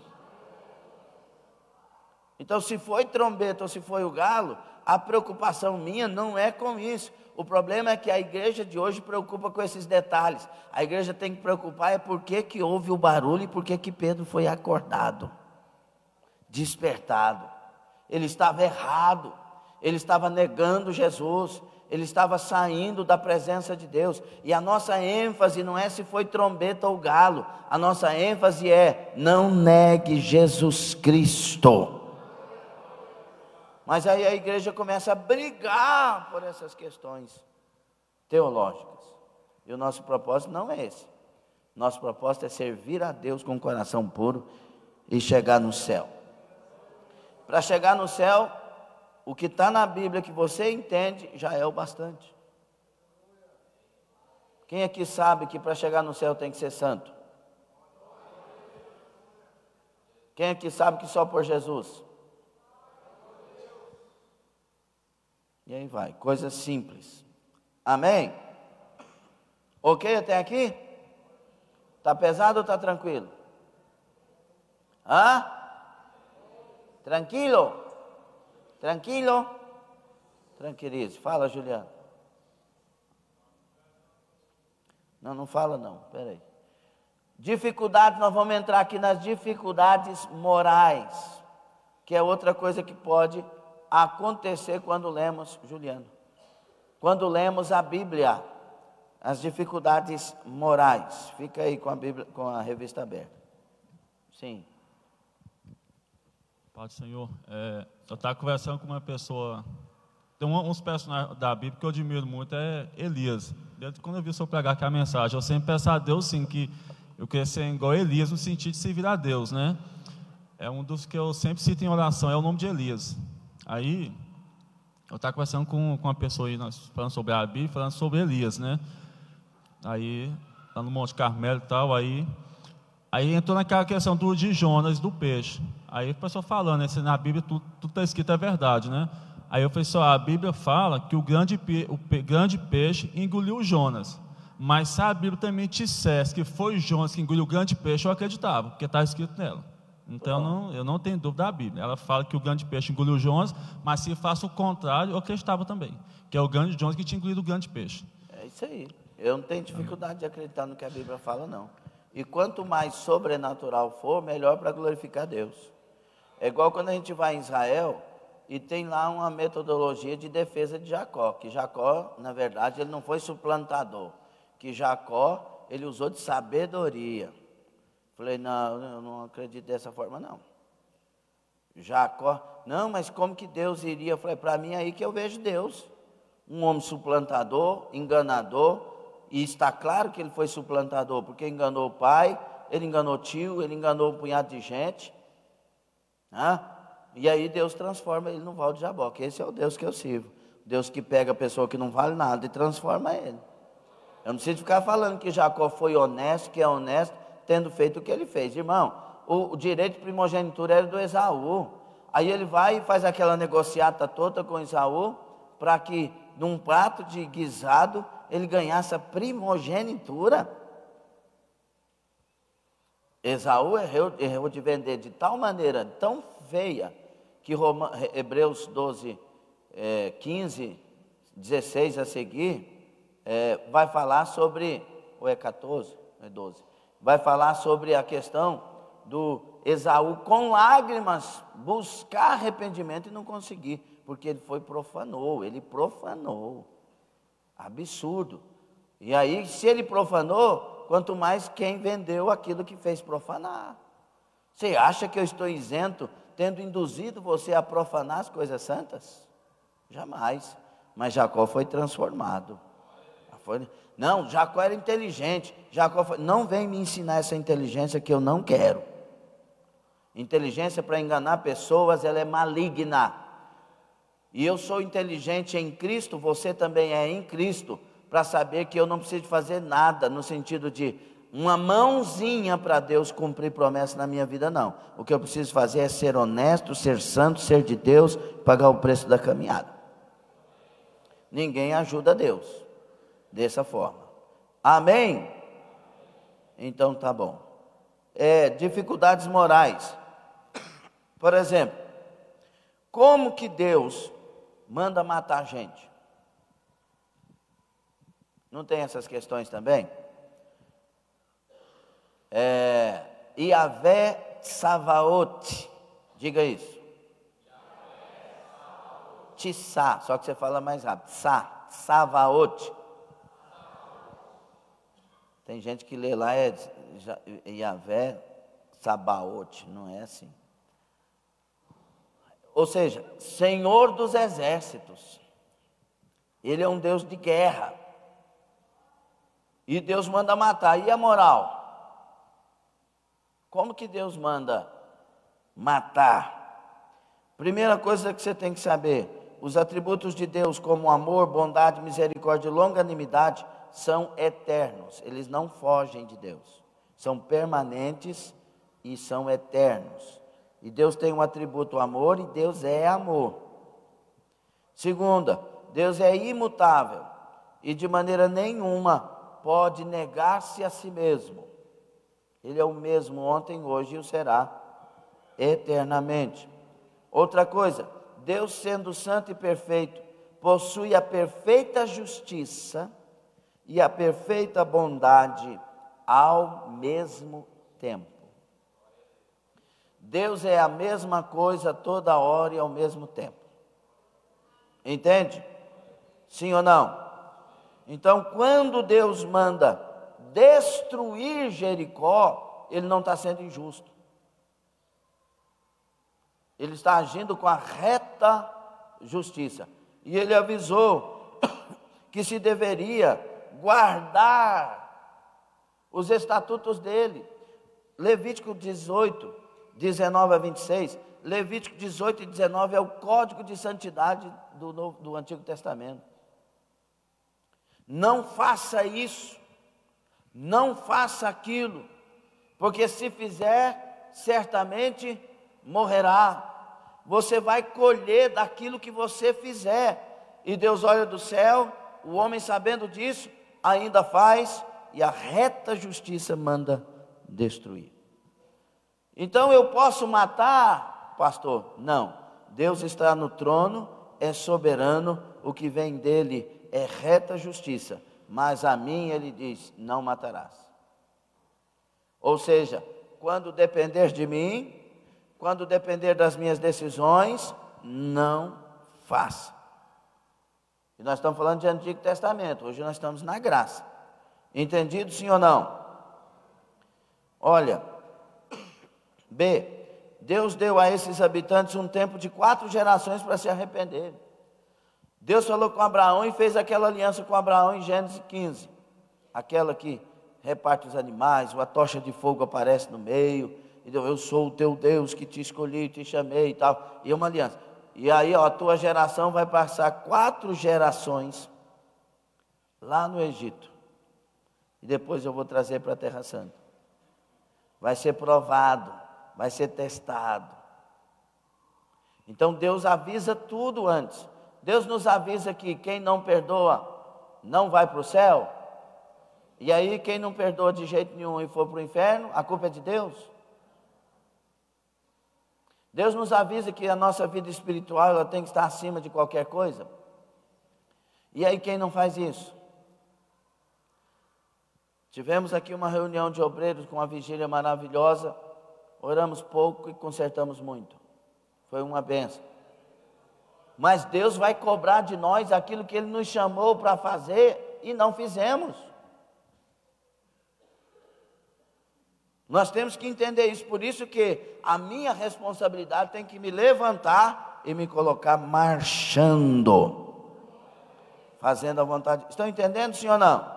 Então, se foi trombeta ou se foi o galo, a preocupação minha não é com isso. O problema é que a igreja de hoje preocupa com esses detalhes. A igreja tem que preocupar é por que houve o barulho e por que Pedro foi acordado, despertado. Ele estava errado, ele estava negando Jesus, ele estava saindo da presença de Deus. E a nossa ênfase não é se foi trombeta ou galo, a nossa ênfase é: não negue Jesus Cristo. Mas aí a igreja começa a brigar por essas questões teológicas. E o nosso propósito não é esse. Nosso propósito é servir a Deus com um coração puro e chegar no céu. Para chegar no céu, o que está na Bíblia que você entende já é o bastante. Quem aqui sabe que para chegar no céu tem que ser santo? Quem aqui sabe que só por Jesus? E aí vai, coisa simples. Amém? Ok até aqui? Está pesado ou está tranquilo? Hã? Tranquilo? Tranquilo? Tranquilize. Fala, Juliano. Não fala não, peraí. Dificuldades, nós vamos entrar aqui nas dificuldades morais, que é outra coisa que pode acontecer quando lemos, Juliano, quando lemos a Bíblia, as dificuldades morais. Fica aí com a Bíblia, com a revista aberta. Sim. Pai do Senhor, eu estava conversando com uma pessoa, tem uns personagens da Bíblia que eu admiro muito, é Elias. Desde quando eu vi o senhor pregar aqui a mensagem, eu sempre peço a Deus sim, que eu queria ser igual a Elias no sentido de servir a Deus, né? É um dos que eu sempre cito em oração, é o nome de Elias. Aí, eu estava conversando com uma pessoa aí, nós falando sobre a Bíblia, falando sobre Elias, né? Aí, lá no Monte Carmelo e tal, aí entrou naquela questão de Jonas, do peixe. Aí a pessoa falando, né, se na Bíblia tudo está escrito é verdade, né? Aí eu falei assim, a Bíblia fala que o grande peixe engoliu Jonas. Mas se a Bíblia também dissesse que foi Jonas que engoliu o grande peixe, eu acreditava, porque está escrito nela. Então eu não tenho dúvida da Bíblia. Ela fala que o grande peixe engoliu Jonas, mas se faça o contrário, eu acreditava também, que é o grande Jonas que tinha engolido o grande peixe. É isso aí. Eu não tenho dificuldade de acreditar no que a Bíblia fala, não. E quanto mais sobrenatural for, melhor para glorificar Deus. É igual quando a gente vai em Israel e tem lá uma metodologia de defesa de Jacó, que Jacó, na verdade, ele não foi suplantador, que Jacó, ele usou de sabedoria. Falei, não, eu não acredito dessa forma, não. Jacó, não, mas como que Deus iria? Eu falei, para mim é aí que eu vejo Deus. Um homem suplantador, enganador, e está claro que ele foi suplantador, porque enganou o pai, ele enganou o tio, ele enganou um punhado de gente. E aí Deus transforma ele no Val de Jaboque. Esse é o Deus que eu sirvo. Deus que pega a pessoa que não vale nada e transforma ele. Eu não preciso ficar falando que Jacó foi honesto, que é honesto, tendo feito o que ele fez. Irmão, o direito de primogenitura era do Esaú. Aí ele vai e faz aquela negociata toda com Esaú, para que num prato de guisado ele ganhasse a primogenitura. Esaú errou de vender de tal maneira, tão feia, que Hebreus 12, 15, 16 a seguir, vai falar sobre, ou é 14, é 12, vai falar sobre a questão do Esaú com lágrimas buscar arrependimento e não conseguir, porque ele profanou, absurdo. E aí, se ele profanou, quanto mais quem vendeu aquilo que fez profanar. Você acha que eu estou isento, tendo induzido você a profanar as coisas santas? Jamais. Mas Jacó foi transformado. Não, Jacó era inteligente. Não vem me ensinar essa inteligência que eu não quero. Inteligência para enganar pessoas, ela é maligna. E eu sou inteligente em Cristo, você também é em Cristo, para saber que eu não preciso fazer nada, no sentido de uma mãozinha para Deus cumprir promessa na minha vida, não. O que eu preciso fazer é ser honesto, ser santo, ser de Deus, pagar o preço da caminhada. Ninguém ajuda Deus dessa forma. Amém? Então tá bom. Dificuldades morais. Por exemplo, como que Deus manda matar gente? Não tem essas questões também? Iavé Savaot, diga isso. Tissá, só que você fala mais rápido. Savaot. Tem gente que lê lá, Iavé Sabaote, não é assim. Ou seja, Senhor dos exércitos. Ele é um Deus de guerra. E Deus manda matar. E a moral? Como que Deus manda matar? Primeira coisa que você tem que saber: os atributos de Deus, como amor, bondade, misericórdia e longanimidade, são eternos. Eles não fogem de Deus. São permanentes e são eternos. E Deus tem um atributo amor, e Deus é amor. Segunda, Deus é imutável e de maneira nenhuma pode negar-se a si mesmo. Ele é o mesmo ontem, hoje e o será eternamente. Outra coisa, Deus, sendo santo e perfeito, possui a perfeita justiça e a perfeita bondade ao mesmo tempo. Deus é a mesma coisa toda hora e ao mesmo tempo. Entende? Sim ou não? Então, quando Deus manda destruir Jericó, Ele não está sendo injusto. Ele está agindo com a reta justiça. E Ele avisou que se deveria guardar os estatutos dEle. Levítico 18, 19 a 26. Levítico 18 e 19 é o código de santidade do Antigo Testamento. Não faça isso, não faça aquilo, porque se fizer, certamente morrerá. Você vai colher daquilo que você fizer. E Deus olha do céu, o homem sabendo disso, ainda faz, e a reta justiça manda destruir. Então eu posso matar, pastor? Não. Deus está no trono, é soberano, o que vem dele é reta justiça, mas a mim ele diz, não matarás. Ou seja, quando depender de mim, quando depender das minhas decisões, não faça. E nós estamos falando de Antigo Testamento, hoje nós estamos na graça. Entendido, sim ou não? Olha, B, Deus deu a esses habitantes um tempo de 4 gerações para se arrependerem. Deus falou com Abraão e fez aquela aliança com Abraão em Gênesis 15. Aquela que reparte os animais, uma tocha de fogo aparece no meio. Então, eu sou o teu Deus que te escolhi, te chamei e tal. E é uma aliança. E aí, a tua geração vai passar 4 gerações lá no Egito. E depois eu vou trazer para a Terra Santa. Vai ser provado. vai ser testado. Então Deus avisa tudo antes. Deus nos avisa que quem não perdoa não vai para o céu. E aí quem não perdoa de jeito nenhum e for para o inferno, a culpa é de Deus. Deus nos avisa que a nossa vida espiritual ela tem que estar acima de qualquer coisa. E aí quem não faz isso? Tivemos aqui uma reunião de obreiros com uma vigília maravilhosa. Oramos pouco e consertamos muito. Foi uma bênção. Mas Deus vai cobrar de nós aquilo que Ele nos chamou para fazer e não fizemos. Nós temos que entender isso, por isso que a minha responsabilidade tem que me levantar e me colocar marchando, fazendo a vontade. Estão entendendo, sim ou não?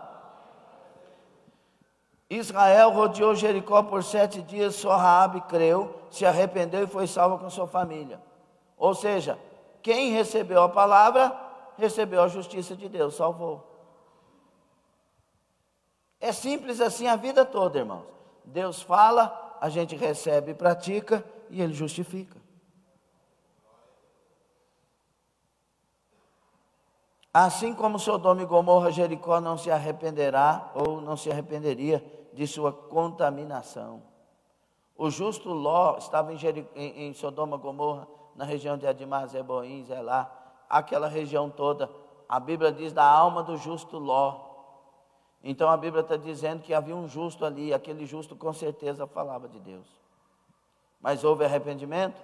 Israel rodeou Jericó por 7 dias, só Raabe creu, se arrependeu e foi salvo com sua família. Ou seja, quem recebeu a palavra, recebeu a justiça de Deus, salvou. É simples assim a vida toda, irmãos. Deus fala, a gente recebe e pratica, e Ele justifica. Assim como Sodoma e Gomorra, Jericó não se arrependerá, ou não se arrependeria de sua contaminação. O justo Ló estava em Sodoma e Gomorra, na região de Adimá, Zeboim, Zelá, aquela região toda. A Bíblia diz da alma do justo Ló. Então a Bíblia está dizendo que havia um justo ali, aquele justo com certeza falava de Deus. Mas houve arrependimento?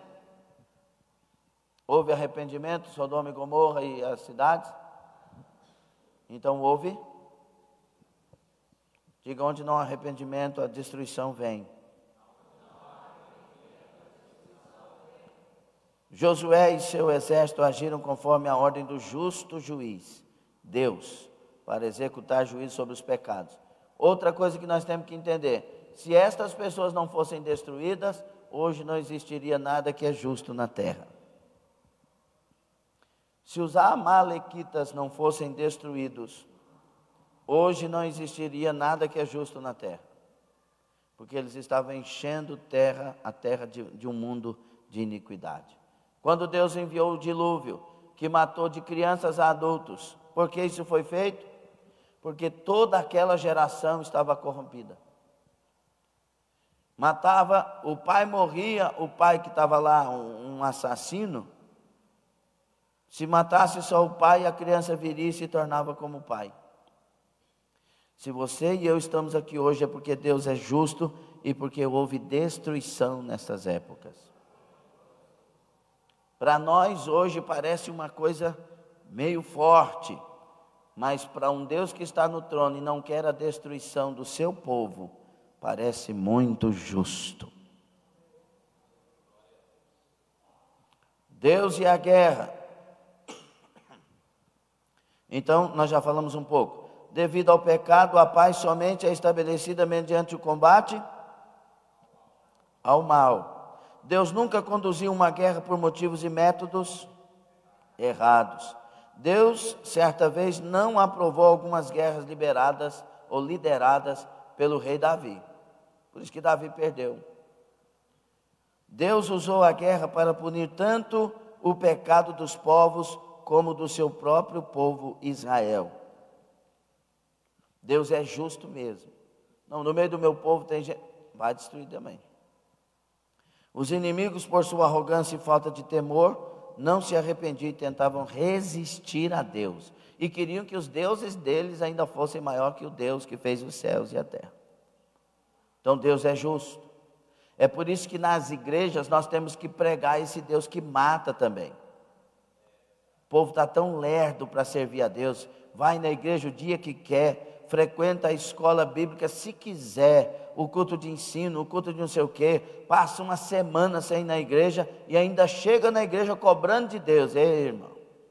Houve arrependimento, Sodoma e Gomorra e as cidades? Então houve. Diga, onde não há arrependimento, a destruição vem. Josué e seu exército agiram conforme a ordem do justo juiz, Deus, para executar juízo sobre os pecados. Outra coisa que nós temos que entender, se estas pessoas não fossem destruídas, hoje não existiria nada que é justo na terra. Se os amalequitas não fossem destruídos, hoje não existiria nada que é justo na terra. Porque eles estavam enchendo a terra de um mundo de iniquidade. Quando Deus enviou o dilúvio, que matou de crianças a adultos, por que isso foi feito? Porque toda aquela geração estava corrompida. Matava, o pai morria, o pai que estava lá, um assassino. Se matasse só o pai, a criança viria e se tornava como o pai. Se você e eu estamos aqui hoje é porque Deus é justo e porque houve destruição nessas épocas. Para nós hoje parece uma coisa meio forte, mas para um Deus que está no trono e não quer a destruição do seu povo, parece muito justo. Deus e a guerra. Então, nós já falamos um pouco. Devido ao pecado, a paz somente é estabelecida mediante o combate ao mal. Deus nunca conduziu uma guerra por motivos e métodos errados. Deus, certa vez, não aprovou algumas guerras liberadas ou lideradas pelo rei Davi. Por isso que Davi perdeu. Deus usou a guerra para punir tanto o pecado dos povos como do seu próprio povo Israel. Deus é justo mesmo. Não, no meio do meu povo tem gente, vai destruir também. Os inimigos, por sua arrogância e falta de temor, não se arrependiam e tentavam resistir a Deus. E queriam que os deuses deles ainda fossem maior que o Deus que fez os céus e a terra. Então Deus é justo. É por isso que nas igrejas nós temos que pregar esse Deus que mata também. O povo está tão lerdo para servir a Deus. Vai na igreja o dia que quer, frequenta a escola bíblica se quiser, o culto de ensino, o culto de não sei o quê, passa uma semana sem ir na igreja e ainda chega na igreja cobrando de Deus. Ei, irmão,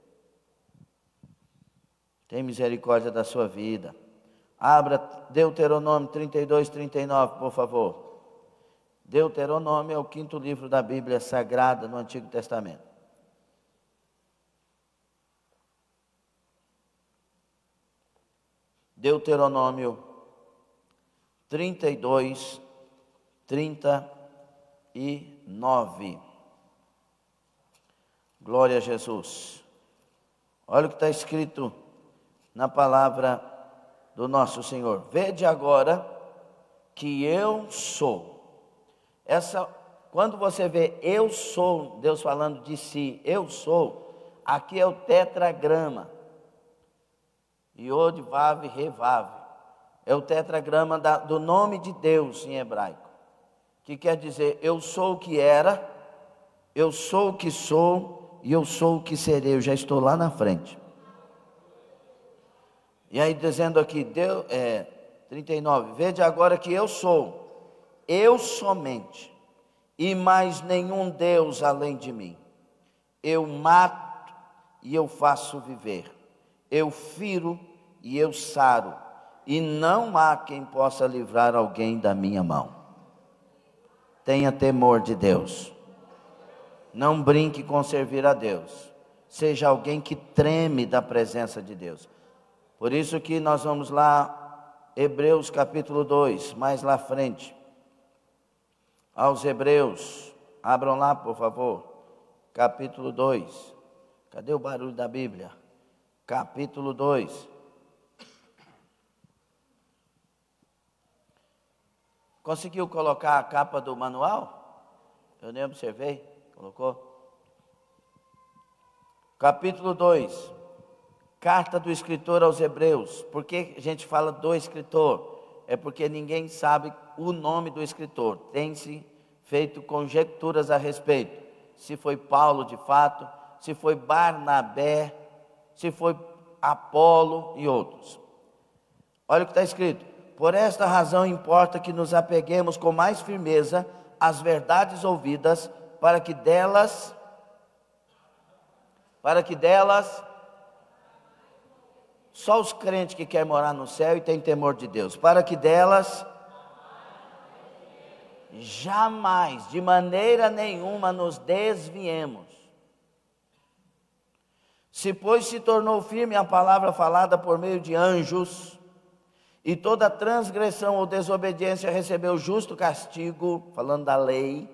tem misericórdia da sua vida. Abra Deuteronômio 32, 39, por favor. Deuteronômio é o 5º livro da Bíblia Sagrada no Antigo Testamento. Deuteronômio 32, 39. Glória a Jesus. Olha o que está escrito na palavra do nosso Senhor. Vede agora que eu sou. Quando você vê eu sou, Deus falando de si, eu sou, aqui é o tetragrama. Iod, Vav, Re, Vav. É o tetragrama do nome de Deus em hebraico. Que quer dizer, eu sou o que era, eu sou o que sou e eu sou o que serei. Eu já estou lá na frente. E aí dizendo aqui, 39, vede agora que eu sou, eu somente, e mais nenhum Deus além de mim. Eu mato e eu faço viver, eu firo e eu saro, e não há quem possa livrar alguém da minha mão. Tenha temor de Deus, não brinque com servir a Deus, seja alguém que treme da presença de Deus. Por isso que nós vamos lá, Hebreus capítulo 2, mais lá frente, aos Hebreus, abram lá por favor, capítulo 2, cadê o barulho da Bíblia? Capítulo 2, conseguiu colocar a capa do manual? Eu nem observei, colocou? Capítulo 2, carta do escritor aos Hebreus. Por que a gente fala do escritor? É porque ninguém sabe o nome do escritor. Tem-se feito conjecturas a respeito. Se foi Paulo de fato, se foi Barnabé, se foi Apolo e outros. Olha o que está escrito. Por esta razão importa que nos apeguemos com mais firmeza às verdades ouvidas, para que delas só os crentes que querem morar no céu e têm temor de Deus, para que delas jamais, de maneira nenhuma, nos desviemos. Se, pois, se tornou firme a palavra falada por meio de anjos, e toda transgressão ou desobediência recebeu justo castigo, falando da lei,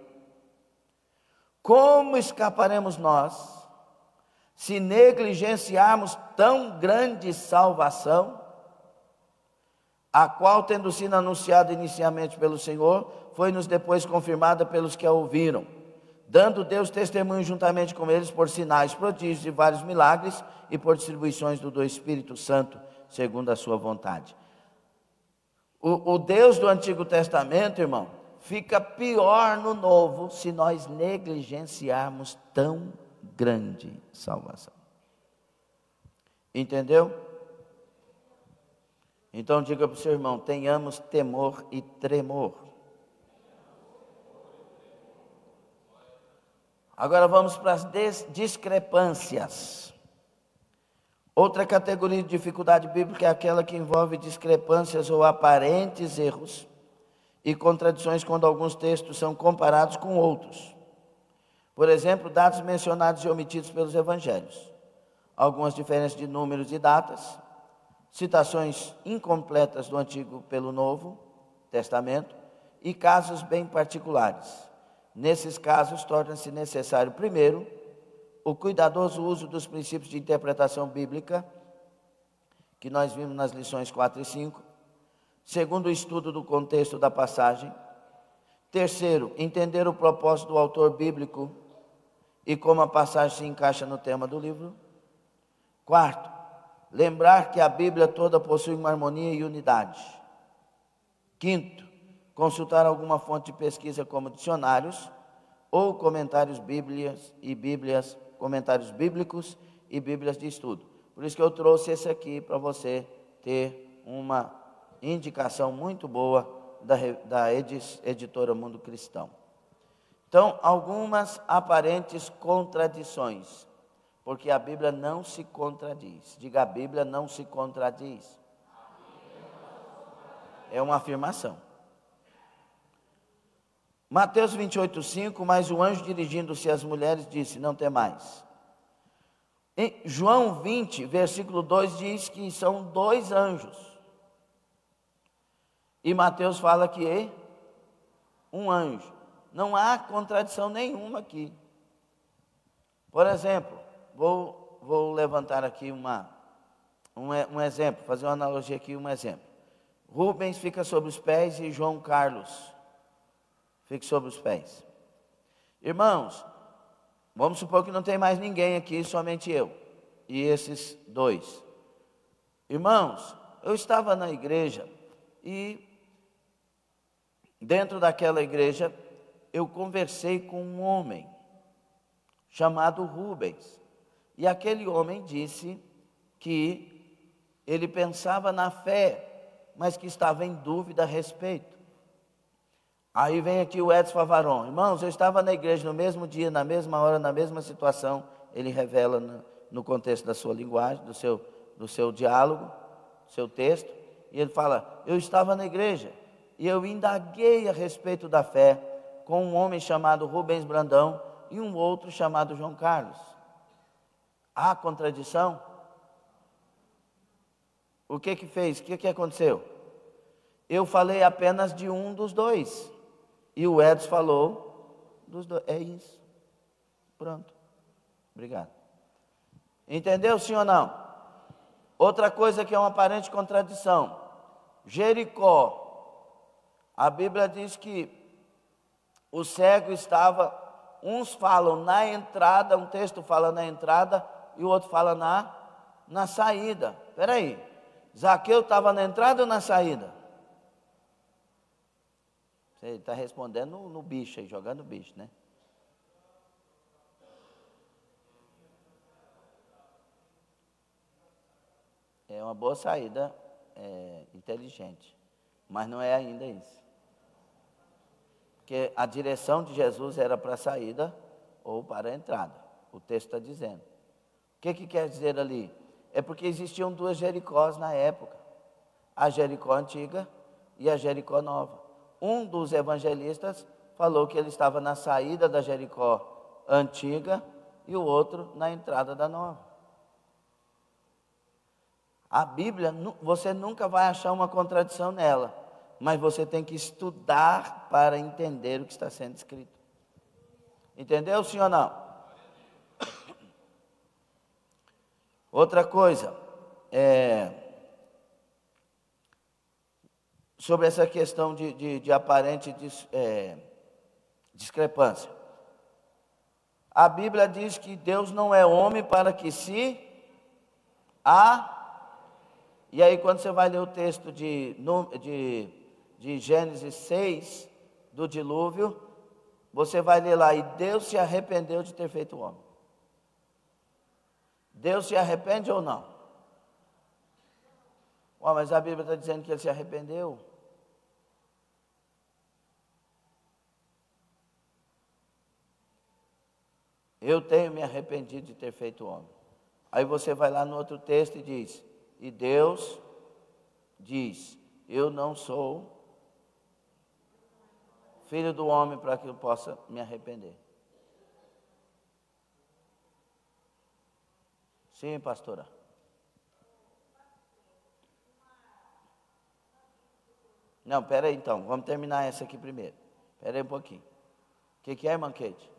como escaparemos nós, se negligenciarmos tão grande salvação, a qual, tendo sido anunciada inicialmente pelo Senhor, foi-nos depois confirmada pelos que a ouviram, dando Deus testemunho juntamente com eles por sinais, prodígios e vários milagres, e por distribuições do Espírito Santo, segundo a sua vontade. O Deus do Antigo Testamento, irmão, fica pior no Novo, se nós negligenciarmos tão grande salvação. Entendeu? Então diga para o seu irmão, tenhamos temor e tremor. Agora vamos para as discrepâncias. Outra categoria de dificuldade bíblica é aquela que envolve discrepâncias ou aparentes erros e contradições quando alguns textos são comparados com outros. Por exemplo, dados mencionados e omitidos pelos evangelhos, algumas diferenças de números e datas, citações incompletas do Antigo pelo Novo Testamento e casos bem particulares. Nesses casos, torna-se necessário, primeiro, o cuidadoso uso dos princípios de interpretação bíblica, que nós vimos nas lições 4 e 5. Segundo, o estudo do contexto da passagem. Terceiro, entender o propósito do autor bíblico e como a passagem se encaixa no tema do livro. Quarto, lembrar que a Bíblia toda possui uma harmonia e unidade. Quinto, consultar alguma fonte de pesquisa como dicionários ou comentários comentários bíblicos e bíblias de estudo. Por isso que eu trouxe esse aqui para você ter uma indicação muito boa da editora Mundo Cristão. Então, algumas aparentes contradições, porque a Bíblia não se contradiz. Diga, a Bíblia não se contradiz. É uma afirmação. Mateus 28:5, mas o anjo dirigindo-se às mulheres disse, não temais. Em João 20, versículo 2 diz que são 2 anjos. E Mateus fala que é um anjo. Não há contradição nenhuma aqui. Por exemplo, vou levantar aqui um exemplo, fazer uma analogia aqui, um exemplo. Rubens fica sobre os pés e João Carlos fica sobre os pés. Irmãos, vamos supor que não tem mais ninguém aqui, somente eu e esses dois. Irmãos, eu estava na igreja e dentro daquela igreja eu conversei com um homem chamado Rubens. E aquele homem disse que ele pensava na fé, mas que estava em dúvida a respeito. Aí vem aqui o Edson Favaron. Irmãos, eu estava na igreja no mesmo dia, na mesma hora, na mesma situação. Ele revela no contexto da sua linguagem, do seu diálogo, seu texto. E ele fala, eu estava na igreja e eu indaguei a respeito da fé com um homem chamado Rubens Brandão e um outro chamado João Carlos. Há contradição? O que fez? O que aconteceu? Eu falei apenas de um dos dois. E o Edson falou dos dois. É isso. Pronto. Obrigado. Entendeu, sim ou não? Outra coisa que é uma aparente contradição. Jericó. A Bíblia diz que o cego estava, uns falam na entrada, um texto fala na entrada e o outro fala na saída. Espera aí, Zaqueu estava na entrada ou na saída? Você está respondendo no bicho aí, jogando bicho, né? É uma boa saída, inteligente, mas não é ainda isso. Porque a direção de Jesus era para a saída ou para a entrada. O texto está dizendo. O que quer dizer ali? É porque existiam duas Jericós na época. A Jericó antiga e a Jericó nova. Um dos evangelistas falou que ele estava na saída da Jericó antiga e o outro na entrada da nova. A Bíblia, você nunca vai achar uma contradição nela, mas você tem que estudar para entender o que está sendo escrito. Entendeu, sim ou não? Outra coisa, sobre essa questão de aparente discrepância. A Bíblia diz que Deus não é homem para que E aí quando você vai ler o texto de Gênesis 6, do dilúvio, você vai ler lá, e Deus se arrependeu de ter feito o homem. Deus se arrepende ou não? Mas a Bíblia está dizendo que ele se arrependeu. Eu tenho me arrependido de ter feito o homem. Aí você vai lá no outro texto e diz, e Deus diz, eu não sou filho do homem para que eu possa me arrepender. Sim, pastora. Não, espera aí então, vamos terminar essa aqui primeiro. Espera aí um pouquinho. O que é, irmã Kate?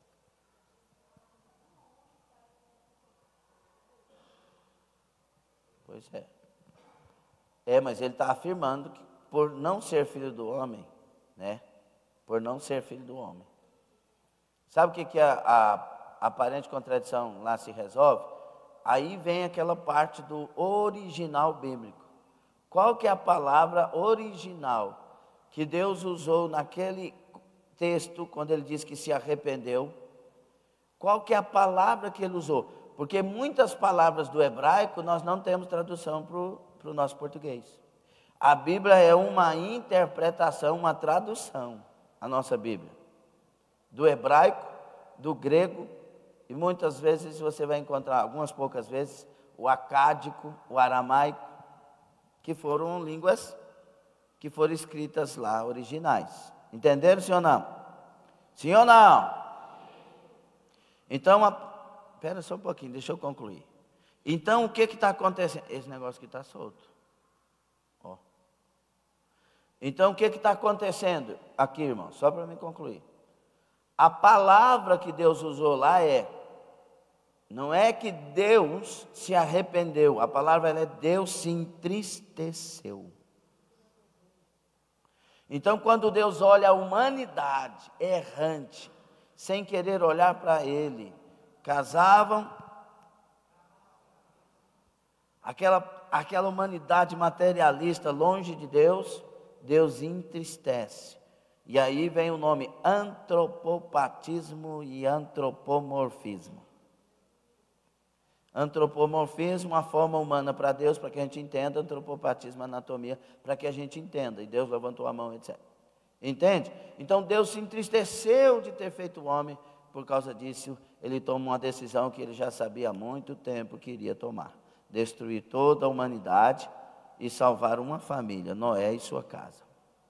Pois é. Mas ele está afirmando que por não ser filho do homem, né? Por não ser filho do homem. Sabe o que a aparente contradição lá se resolve? Aí vem aquela parte do original bíblico. Qual que é a palavra original que Deus usou naquele texto, quando ele diz que se arrependeu? Qual que é a palavra que ele usou? Porque muitas palavras do hebraico nós não temos tradução para o nosso português. A Bíblia é uma interpretação, uma tradução, a nossa Bíblia. Do hebraico, do grego, e muitas vezes você vai encontrar, algumas poucas vezes, o acádico, o aramaico, que foram línguas que foram escritas lá, originais. Entenderam, sim ou não? Sim ou não? Então, espera só um pouquinho, deixa eu concluir. Então, o que está acontecendo? Esse negócio aqui está solto. Então, o que está acontecendo aqui, irmão? Só para me concluir. A palavra que Deus usou lá não é que Deus se arrependeu, a palavra é Deus se entristeceu. Então, quando Deus olha a humanidade errante, sem querer olhar para Ele, casavam, aquela humanidade materialista longe de Deus, Deus entristece. E aí vem o nome antropopatismo e antropomorfismo. Antropomorfismo, a forma humana para Deus, para que a gente entenda. Antropopatismo, anatomia, para que a gente entenda. E Deus levantou a mão, etc. Entende? Então Deus se entristeceu de ter feito o homem. Por causa disso, Ele toma uma decisão que Ele já sabia há muito tempo que iria tomar. Destruir toda a humanidade e salvar uma família, Noé e sua casa.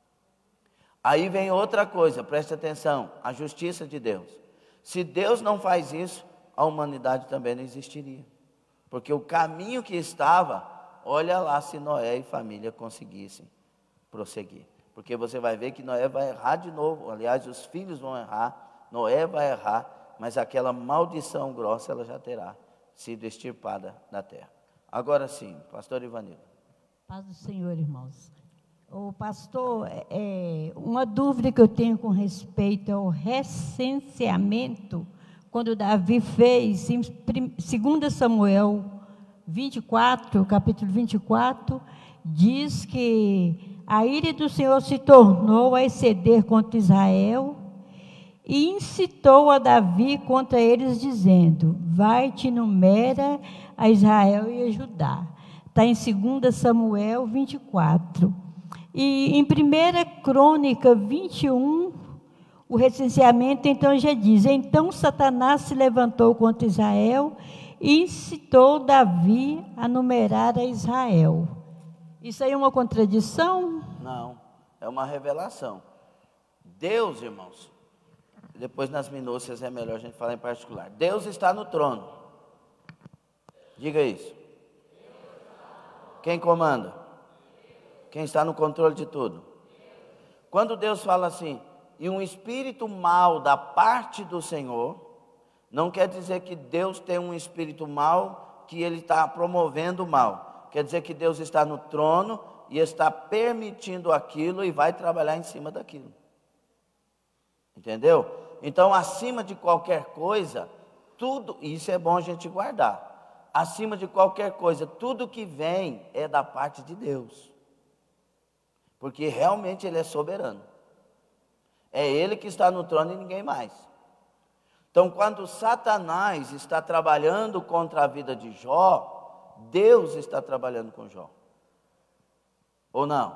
Aí vem outra coisa, preste atenção, a justiça de Deus. Se Deus não faz isso, a humanidade também não existiria. Porque o caminho que estava, olha lá se Noé e família conseguissem prosseguir. Porque você vai ver que Noé vai errar de novo, aliás, os filhos vão errar, Noé vai errar, mas aquela maldição grossa ela já terá sido extirpada da terra. Agora sim, pastor Ivanildo. Paz do Senhor, irmãos. O pastor, uma dúvida que eu tenho com respeito ao recenseamento, quando Davi fez, em 2 Samuel 24, capítulo 24, diz que a ira do Senhor se tornou a exceder contra Israel e incitou a Davi contra eles, dizendo: vai-te, numera a Israel e a Judá. Está em 2 Samuel 24. E em 1 Crônica 21, o recenseamento então já diz: então Satanás se levantou contra Israel e incitou Davi a numerar a Israel. Isso aí é uma contradição? Não, é uma revelação. Deus, irmãos, depois nas minúcias é melhor a gente falar em particular. Deus está no trono. Diga isso. Quem comanda? Quem está no controle de tudo? Quando Deus fala assim, e um espírito mau da parte do Senhor, não quer dizer que Deus tem um espírito mau, que Ele está promovendo o mal. Quer dizer que Deus está no trono e está permitindo aquilo e vai trabalhar em cima daquilo. Entendeu? Então, acima de qualquer coisa, tudo, isso é bom a gente guardar. Acima de qualquer coisa, tudo que vem é da parte de Deus. Porque realmente Ele é soberano. É Ele que está no trono e ninguém mais. Então, quando Satanás está trabalhando contra a vida de Jó, Deus está trabalhando com Jó. Ou não?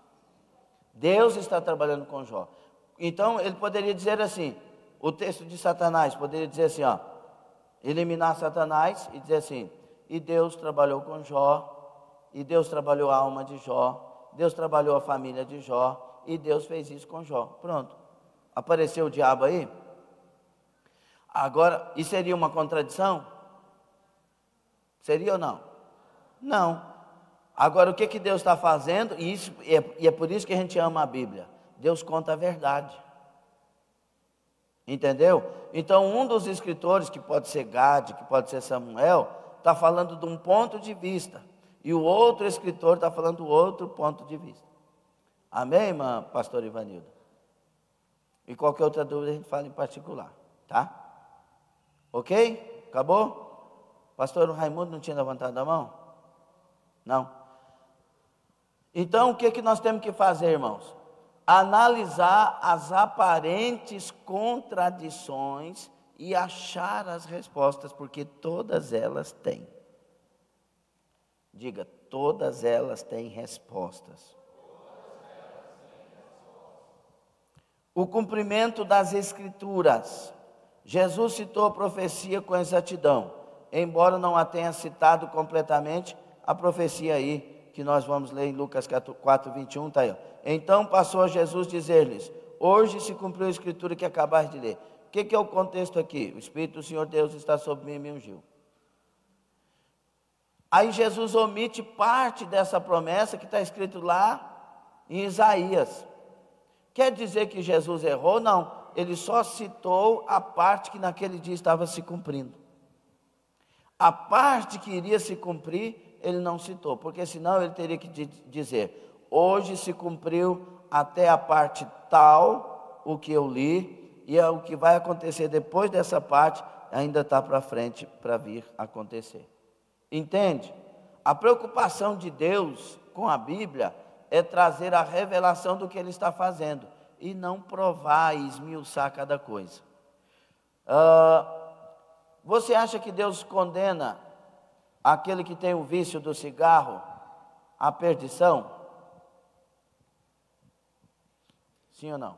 Deus está trabalhando com Jó. Então, ele poderia dizer assim, o texto de Satanás poderia dizer assim, ó, eliminar Satanás e dizer assim, e Deus trabalhou com Jó, e Deus trabalhou a alma de Jó, Deus trabalhou a família de Jó, e Deus fez isso com Jó. Pronto. Apareceu o diabo aí? Agora, isso seria uma contradição? Seria ou não? Não. Agora, o que Deus está fazendo, e é por isso que a gente ama a Bíblia, Deus conta a verdade. Entendeu? Então, um dos escritores, que pode ser Gade, que pode ser Samuel, está falando de um ponto de vista, e o outro escritor está falando do outro ponto de vista. Amém, irmã pastor Ivanildo? E qualquer outra dúvida a gente fala em particular, tá? Ok? Acabou? Pastor Raimundo não tinha levantado a mão? Não. Então, o que nós temos que fazer, irmãos? Analisar as aparentes contradições e achar as respostas, porque todas elas têm. Diga, todas elas têm respostas. O cumprimento das Escrituras. Jesus citou a profecia com exatidão, embora não a tenha citado completamente, a profecia aí, que nós vamos ler em Lucas 4, 21, está aí. Então passou a Jesus dizer-lhes, hoje se cumpriu a Escritura que acabais de ler. O que é o contexto aqui? O Espírito do Senhor Deus está sobre mim e me ungiu. Aí Jesus omite parte dessa promessa que está escrito lá em Isaías. Quer dizer que Jesus errou? Não. ele só citou a parte que naquele dia estava se cumprindo. A parte que iria se cumprir, ele não citou, porque senão ele teria que dizer: hoje se cumpriu até a parte tal, o que eu li, e o que vai acontecer depois dessa parte, ainda está para frente para vir acontecer. Entende? A preocupação de Deus com a Bíblia é trazer a revelação do que Ele está fazendo, e não provar e esmiuçar cada coisa. Você acha que Deus condena aquele que tem o vício do cigarro à perdição? Sim ou não?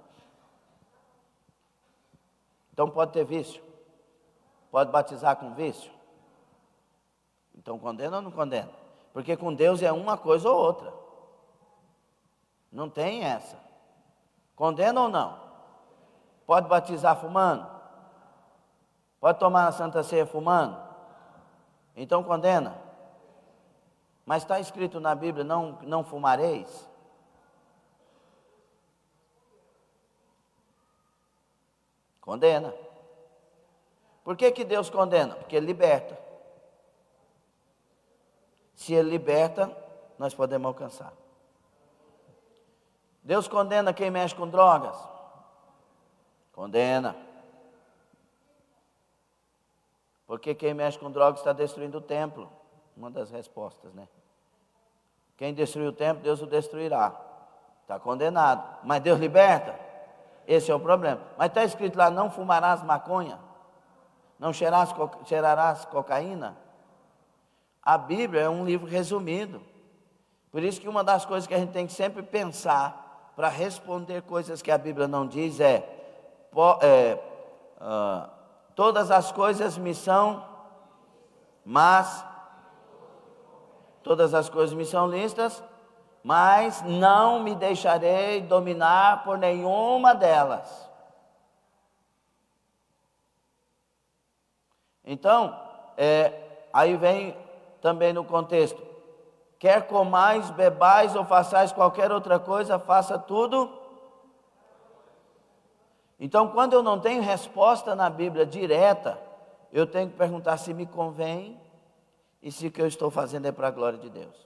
Então pode ter vício? Pode batizar com vício? Então condena ou não condena? Porque com Deus é uma coisa ou outra. Não tem essa. Condena ou não? Pode batizar fumando? Pode tomar a Santa Ceia fumando? Então condena. Mas está escrito na Bíblia: não fumareis. Condena. Por que Deus condena? Porque Ele liberta. Se Ele liberta, nós podemos alcançar. Deus condena quem mexe com drogas? Condena. Porque quem mexe com drogas está destruindo o templo. Uma das respostas, né? Quem destruir o templo, Deus o destruirá. Está condenado. Mas Deus liberta? Esse é o problema. Mas está escrito lá: não fumarás maconha, não cheirarás cocaína. A Bíblia é um livro resumido. Por isso que uma das coisas que a gente tem que sempre pensar para responder coisas que a Bíblia não diz todas as coisas me são, mas todas as coisas me são lícitas, mas não me deixarei dominar por nenhuma delas. Então, aí vem também no contexto: quer comais, bebais ou façais qualquer outra coisa, faça tudo. Então, quando eu não tenho resposta na Bíblia direta, eu tenho que perguntar se me convém e se o que eu estou fazendo é para a glória de Deus.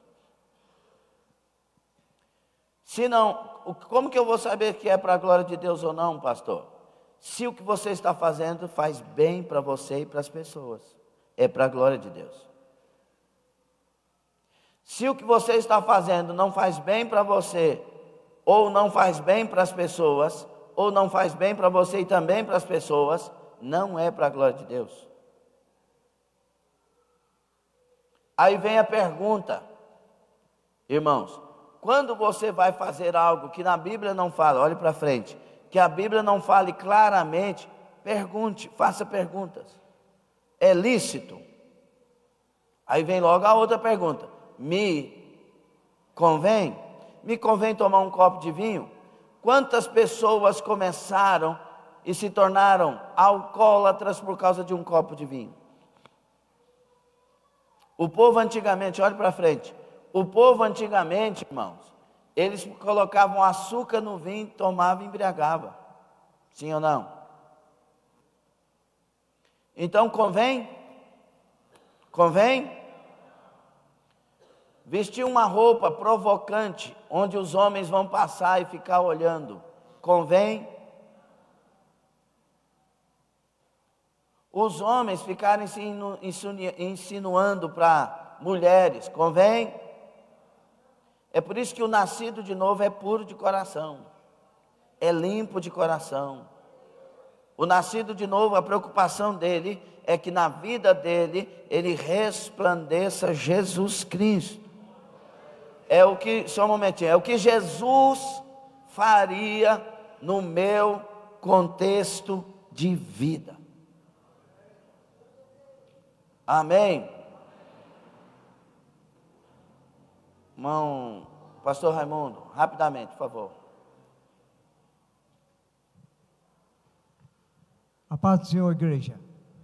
Se não, como que eu vou saber que é para a glória de Deus ou não, pastor? Se o que você está fazendo faz bem para você e para as pessoas, é para a glória de Deus. Se o que você está fazendo não faz bem para você, ou não faz bem para as pessoas, ou não faz bem para você e também para as pessoas, não é para a glória de Deus. Aí vem a pergunta, irmãos: quando você vai fazer algo que na Bíblia não fala, olhe para frente, que a Bíblia não fale claramente, pergunte, faça perguntas. É lícito? Aí vem logo a outra pergunta: me convém? Me convém tomar um copo de vinho? Quantas pessoas começaram e se tornaram alcoólatras por causa de um copo de vinho? O povo antigamente, olhe para frente, o povo antigamente, irmãos, eles colocavam açúcar no vinho, tomavam e embriagava. Sim ou não? Então convém? Convém? Vestir uma roupa provocante, onde os homens vão passar e ficar olhando, convém? Os homens ficarem se insinuando para mulheres, convém? É por isso que o nascido de novo é puro de coração, é limpo de coração. O nascido de novo, a preocupação dele é que na vida dele, ele resplandeça Jesus Cristo. Só um momentinho, é o que Jesus faria no meu contexto de vida. Amém? Irmão, pastor Raimundo, rapidamente, por favor. A paz do Senhor, igreja.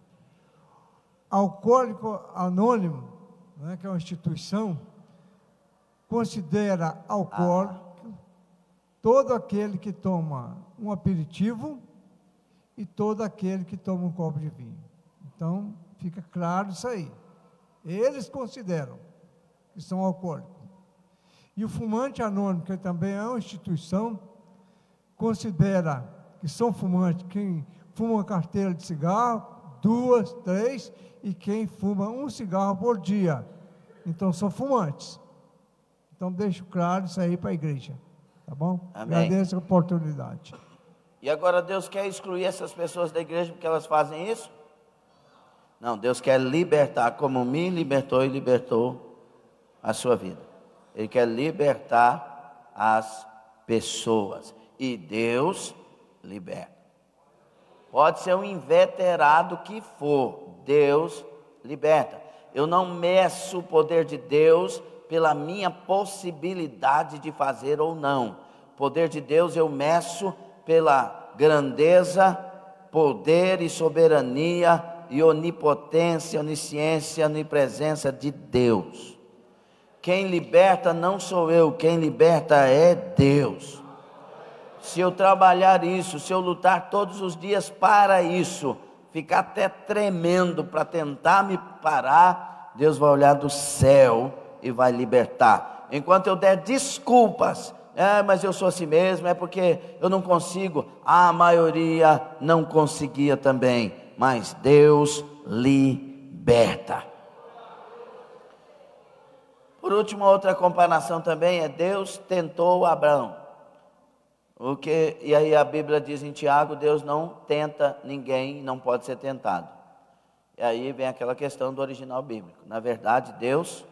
Alcoólico Anônimo, né, que é uma instituição, considera alcoólico todo aquele que toma um aperitivo e todo aquele que toma um copo de vinho. Então, fica claro isso aí. Eles consideram que são alcoólicos. E o fumante anônimo, que também é uma instituição, considera que são fumantes quem fuma uma carteira de cigarro, 2, 3, e quem fuma um cigarro por dia. Então, são fumantes. Então, deixo claro isso aí para a igreja. Tá bom? Amém. Agradeço a oportunidade. E agora Deus quer excluir essas pessoas da igreja porque elas fazem isso? Não, Deus quer libertar, como me libertou e libertou a sua vida. Ele quer libertar as pessoas. E Deus liberta. Pode ser um inveterado que for, Deus liberta. Eu não meço o poder de Deus pela minha possibilidade de fazer ou não. O poder de Deus eu meço pela grandeza, poder e soberania e onipotência, onisciência, onipresença de Deus. Quem liberta não sou eu, quem liberta é Deus. Se eu trabalhar isso, se eu lutar todos os dias para isso, ficar até tremendo para tentar me parar, Deus vai olhar do céu e vai libertar. Enquanto eu der desculpas, mas eu sou assim mesmo, é porque eu não consigo. A maioria não conseguia também, mas Deus liberta. Por último, outra comparação também é Deus tentou Abraão. E aí a Bíblia diz em Tiago, Deus não tenta ninguém, não pode ser tentado. E aí vem aquela questão do original bíblico. Na verdade, Deus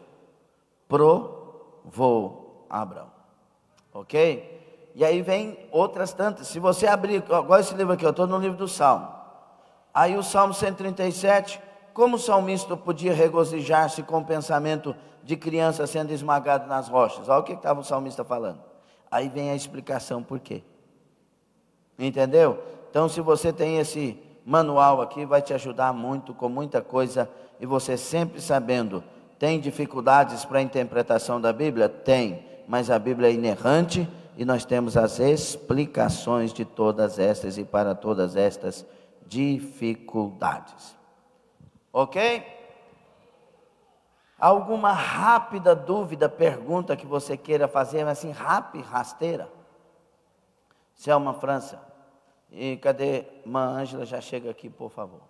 provou Abraão. Ok? E aí vem outras tantas. Se você abrir, agora esse livro aqui, eu estou no livro do Salmo. Aí o Salmo 137, como o salmista podia regozijar-se com o pensamento de criança sendo esmagado nas rochas? Olha o que estava o salmista falando. Aí vem a explicação por quê. Entendeu? Então, se você tem esse manual aqui, vai te ajudar muito, com muita coisa, e você sempre sabendo, tem dificuldades para a interpretação da Bíblia? Tem, mas a Bíblia é inerrante, e nós temos as explicações de todas estas e para todas estas dificuldades. Ok? Alguma rápida dúvida, pergunta que você queira fazer, mas assim, rápida, rasteira? Selma França. E cadê? Irmã Ângela, já chega aqui, por favor.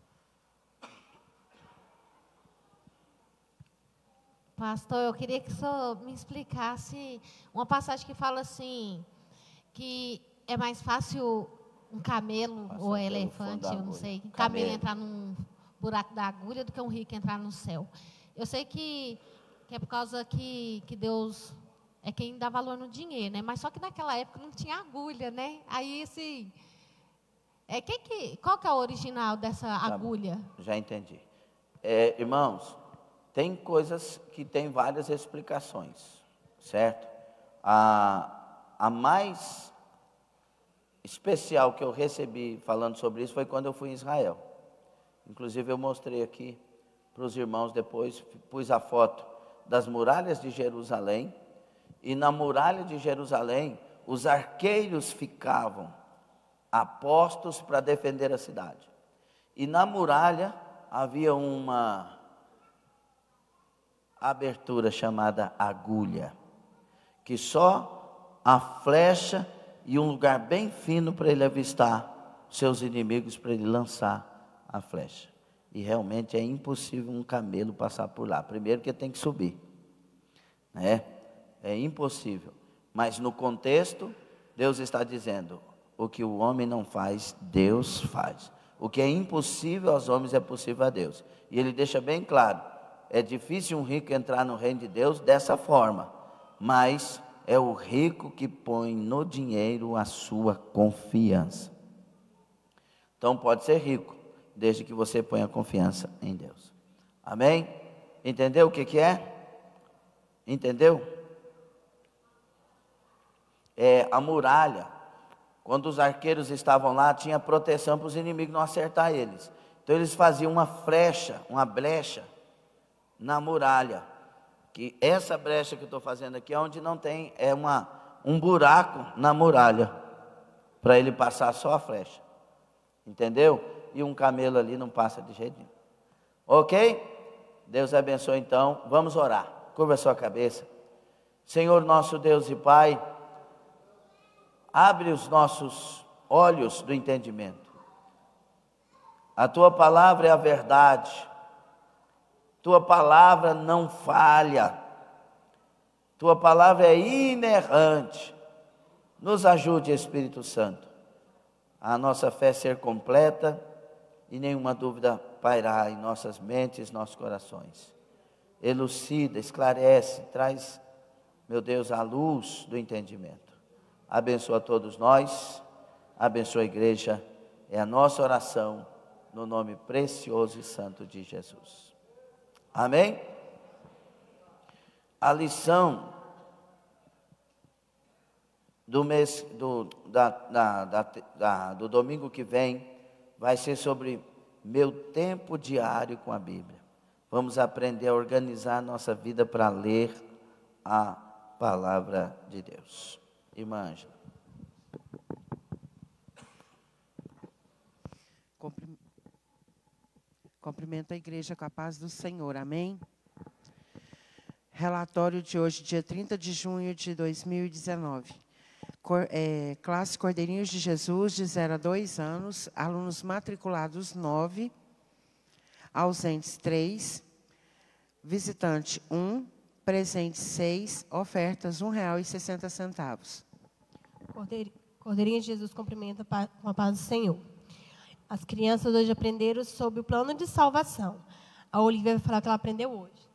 Pastor, eu queria que o senhor me explicasse uma passagem que fala assim, que é mais fácil um camelo ou elefante, eu não sei, um camelo entrar num buraco da agulha do que um rico entrar no céu. Eu sei que é por causa que Deus é quem dá valor no dinheiro, né? Mas só que naquela época não tinha agulha, né? Aí, assim, qual que é o original dessa agulha? Já entendi. Irmãos, tem coisas que tem várias explicações, certo? A mais especial que eu recebi falando sobre isso foi quando eu fui em Israel. Inclusive eu mostrei aqui para os irmãos depois, pus a foto das muralhas de Jerusalém, e na muralha de Jerusalém, os arqueiros ficavam apostos para defender a cidade. E na muralha havia uma abertura chamada agulha, que só a flecha e um lugar bem fino para ele avistar seus inimigos, para ele lançar a flecha. E realmente é impossível um camelo passar por lá. Primeiro que tem que subir, né? É impossível. Mas no contexto, Deus está dizendo, o que o homem não faz, Deus faz. O que é impossível aos homens é possível a Deus. E ele deixa bem claro, é difícil um rico entrar no reino de Deus dessa forma, mas é o rico que põe no dinheiro a sua confiança. Então pode ser rico, desde que você ponha confiança em Deus. Amém? Entendeu o que é? Entendeu? A muralha, quando os arqueiros estavam lá, tinha proteção para os inimigos não acertar eles. Então eles faziam uma brecha na muralha. Que essa brecha que eu estou fazendo aqui, onde não tem, um buraco na muralha, para ele passar só a flecha. Entendeu? E um camelo ali não passa de jeito nenhum. Ok? Deus abençoe então. Vamos orar. Curva a sua cabeça. Senhor nosso Deus e Pai, abre os nossos olhos do entendimento. A Tua palavra é a verdade. Tua palavra não falha. Tua palavra é inerrante. Nos ajude, Espírito Santo, a nossa fé ser completa e nenhuma dúvida pairar em nossas mentes, nossos corações. Elucida, esclarece, traz, meu Deus, a luz do entendimento. Abençoa todos nós, abençoa a igreja, é a nossa oração, no nome precioso e santo de Jesus. Amém? A lição do mês, do domingo que vem, vai ser sobre meu tempo diário com a Bíblia. Vamos aprender a organizar nossa vida para ler a palavra de Deus. Irmã Ângela. Cumprimento a igreja com a paz do Senhor, amém? Relatório de hoje, dia 30 de junho de 2019. Classe Cordeirinhos de Jesus, de 0 a 2 anos, alunos matriculados 9, ausentes 3, visitante 1, presentes 6, ofertas R$1,60. Cordeirinhos de Jesus cumprimenta com a paz do Senhor. As crianças hoje aprenderam sobre o plano de salvação. A Olivia vai falar que ela aprendeu hoje.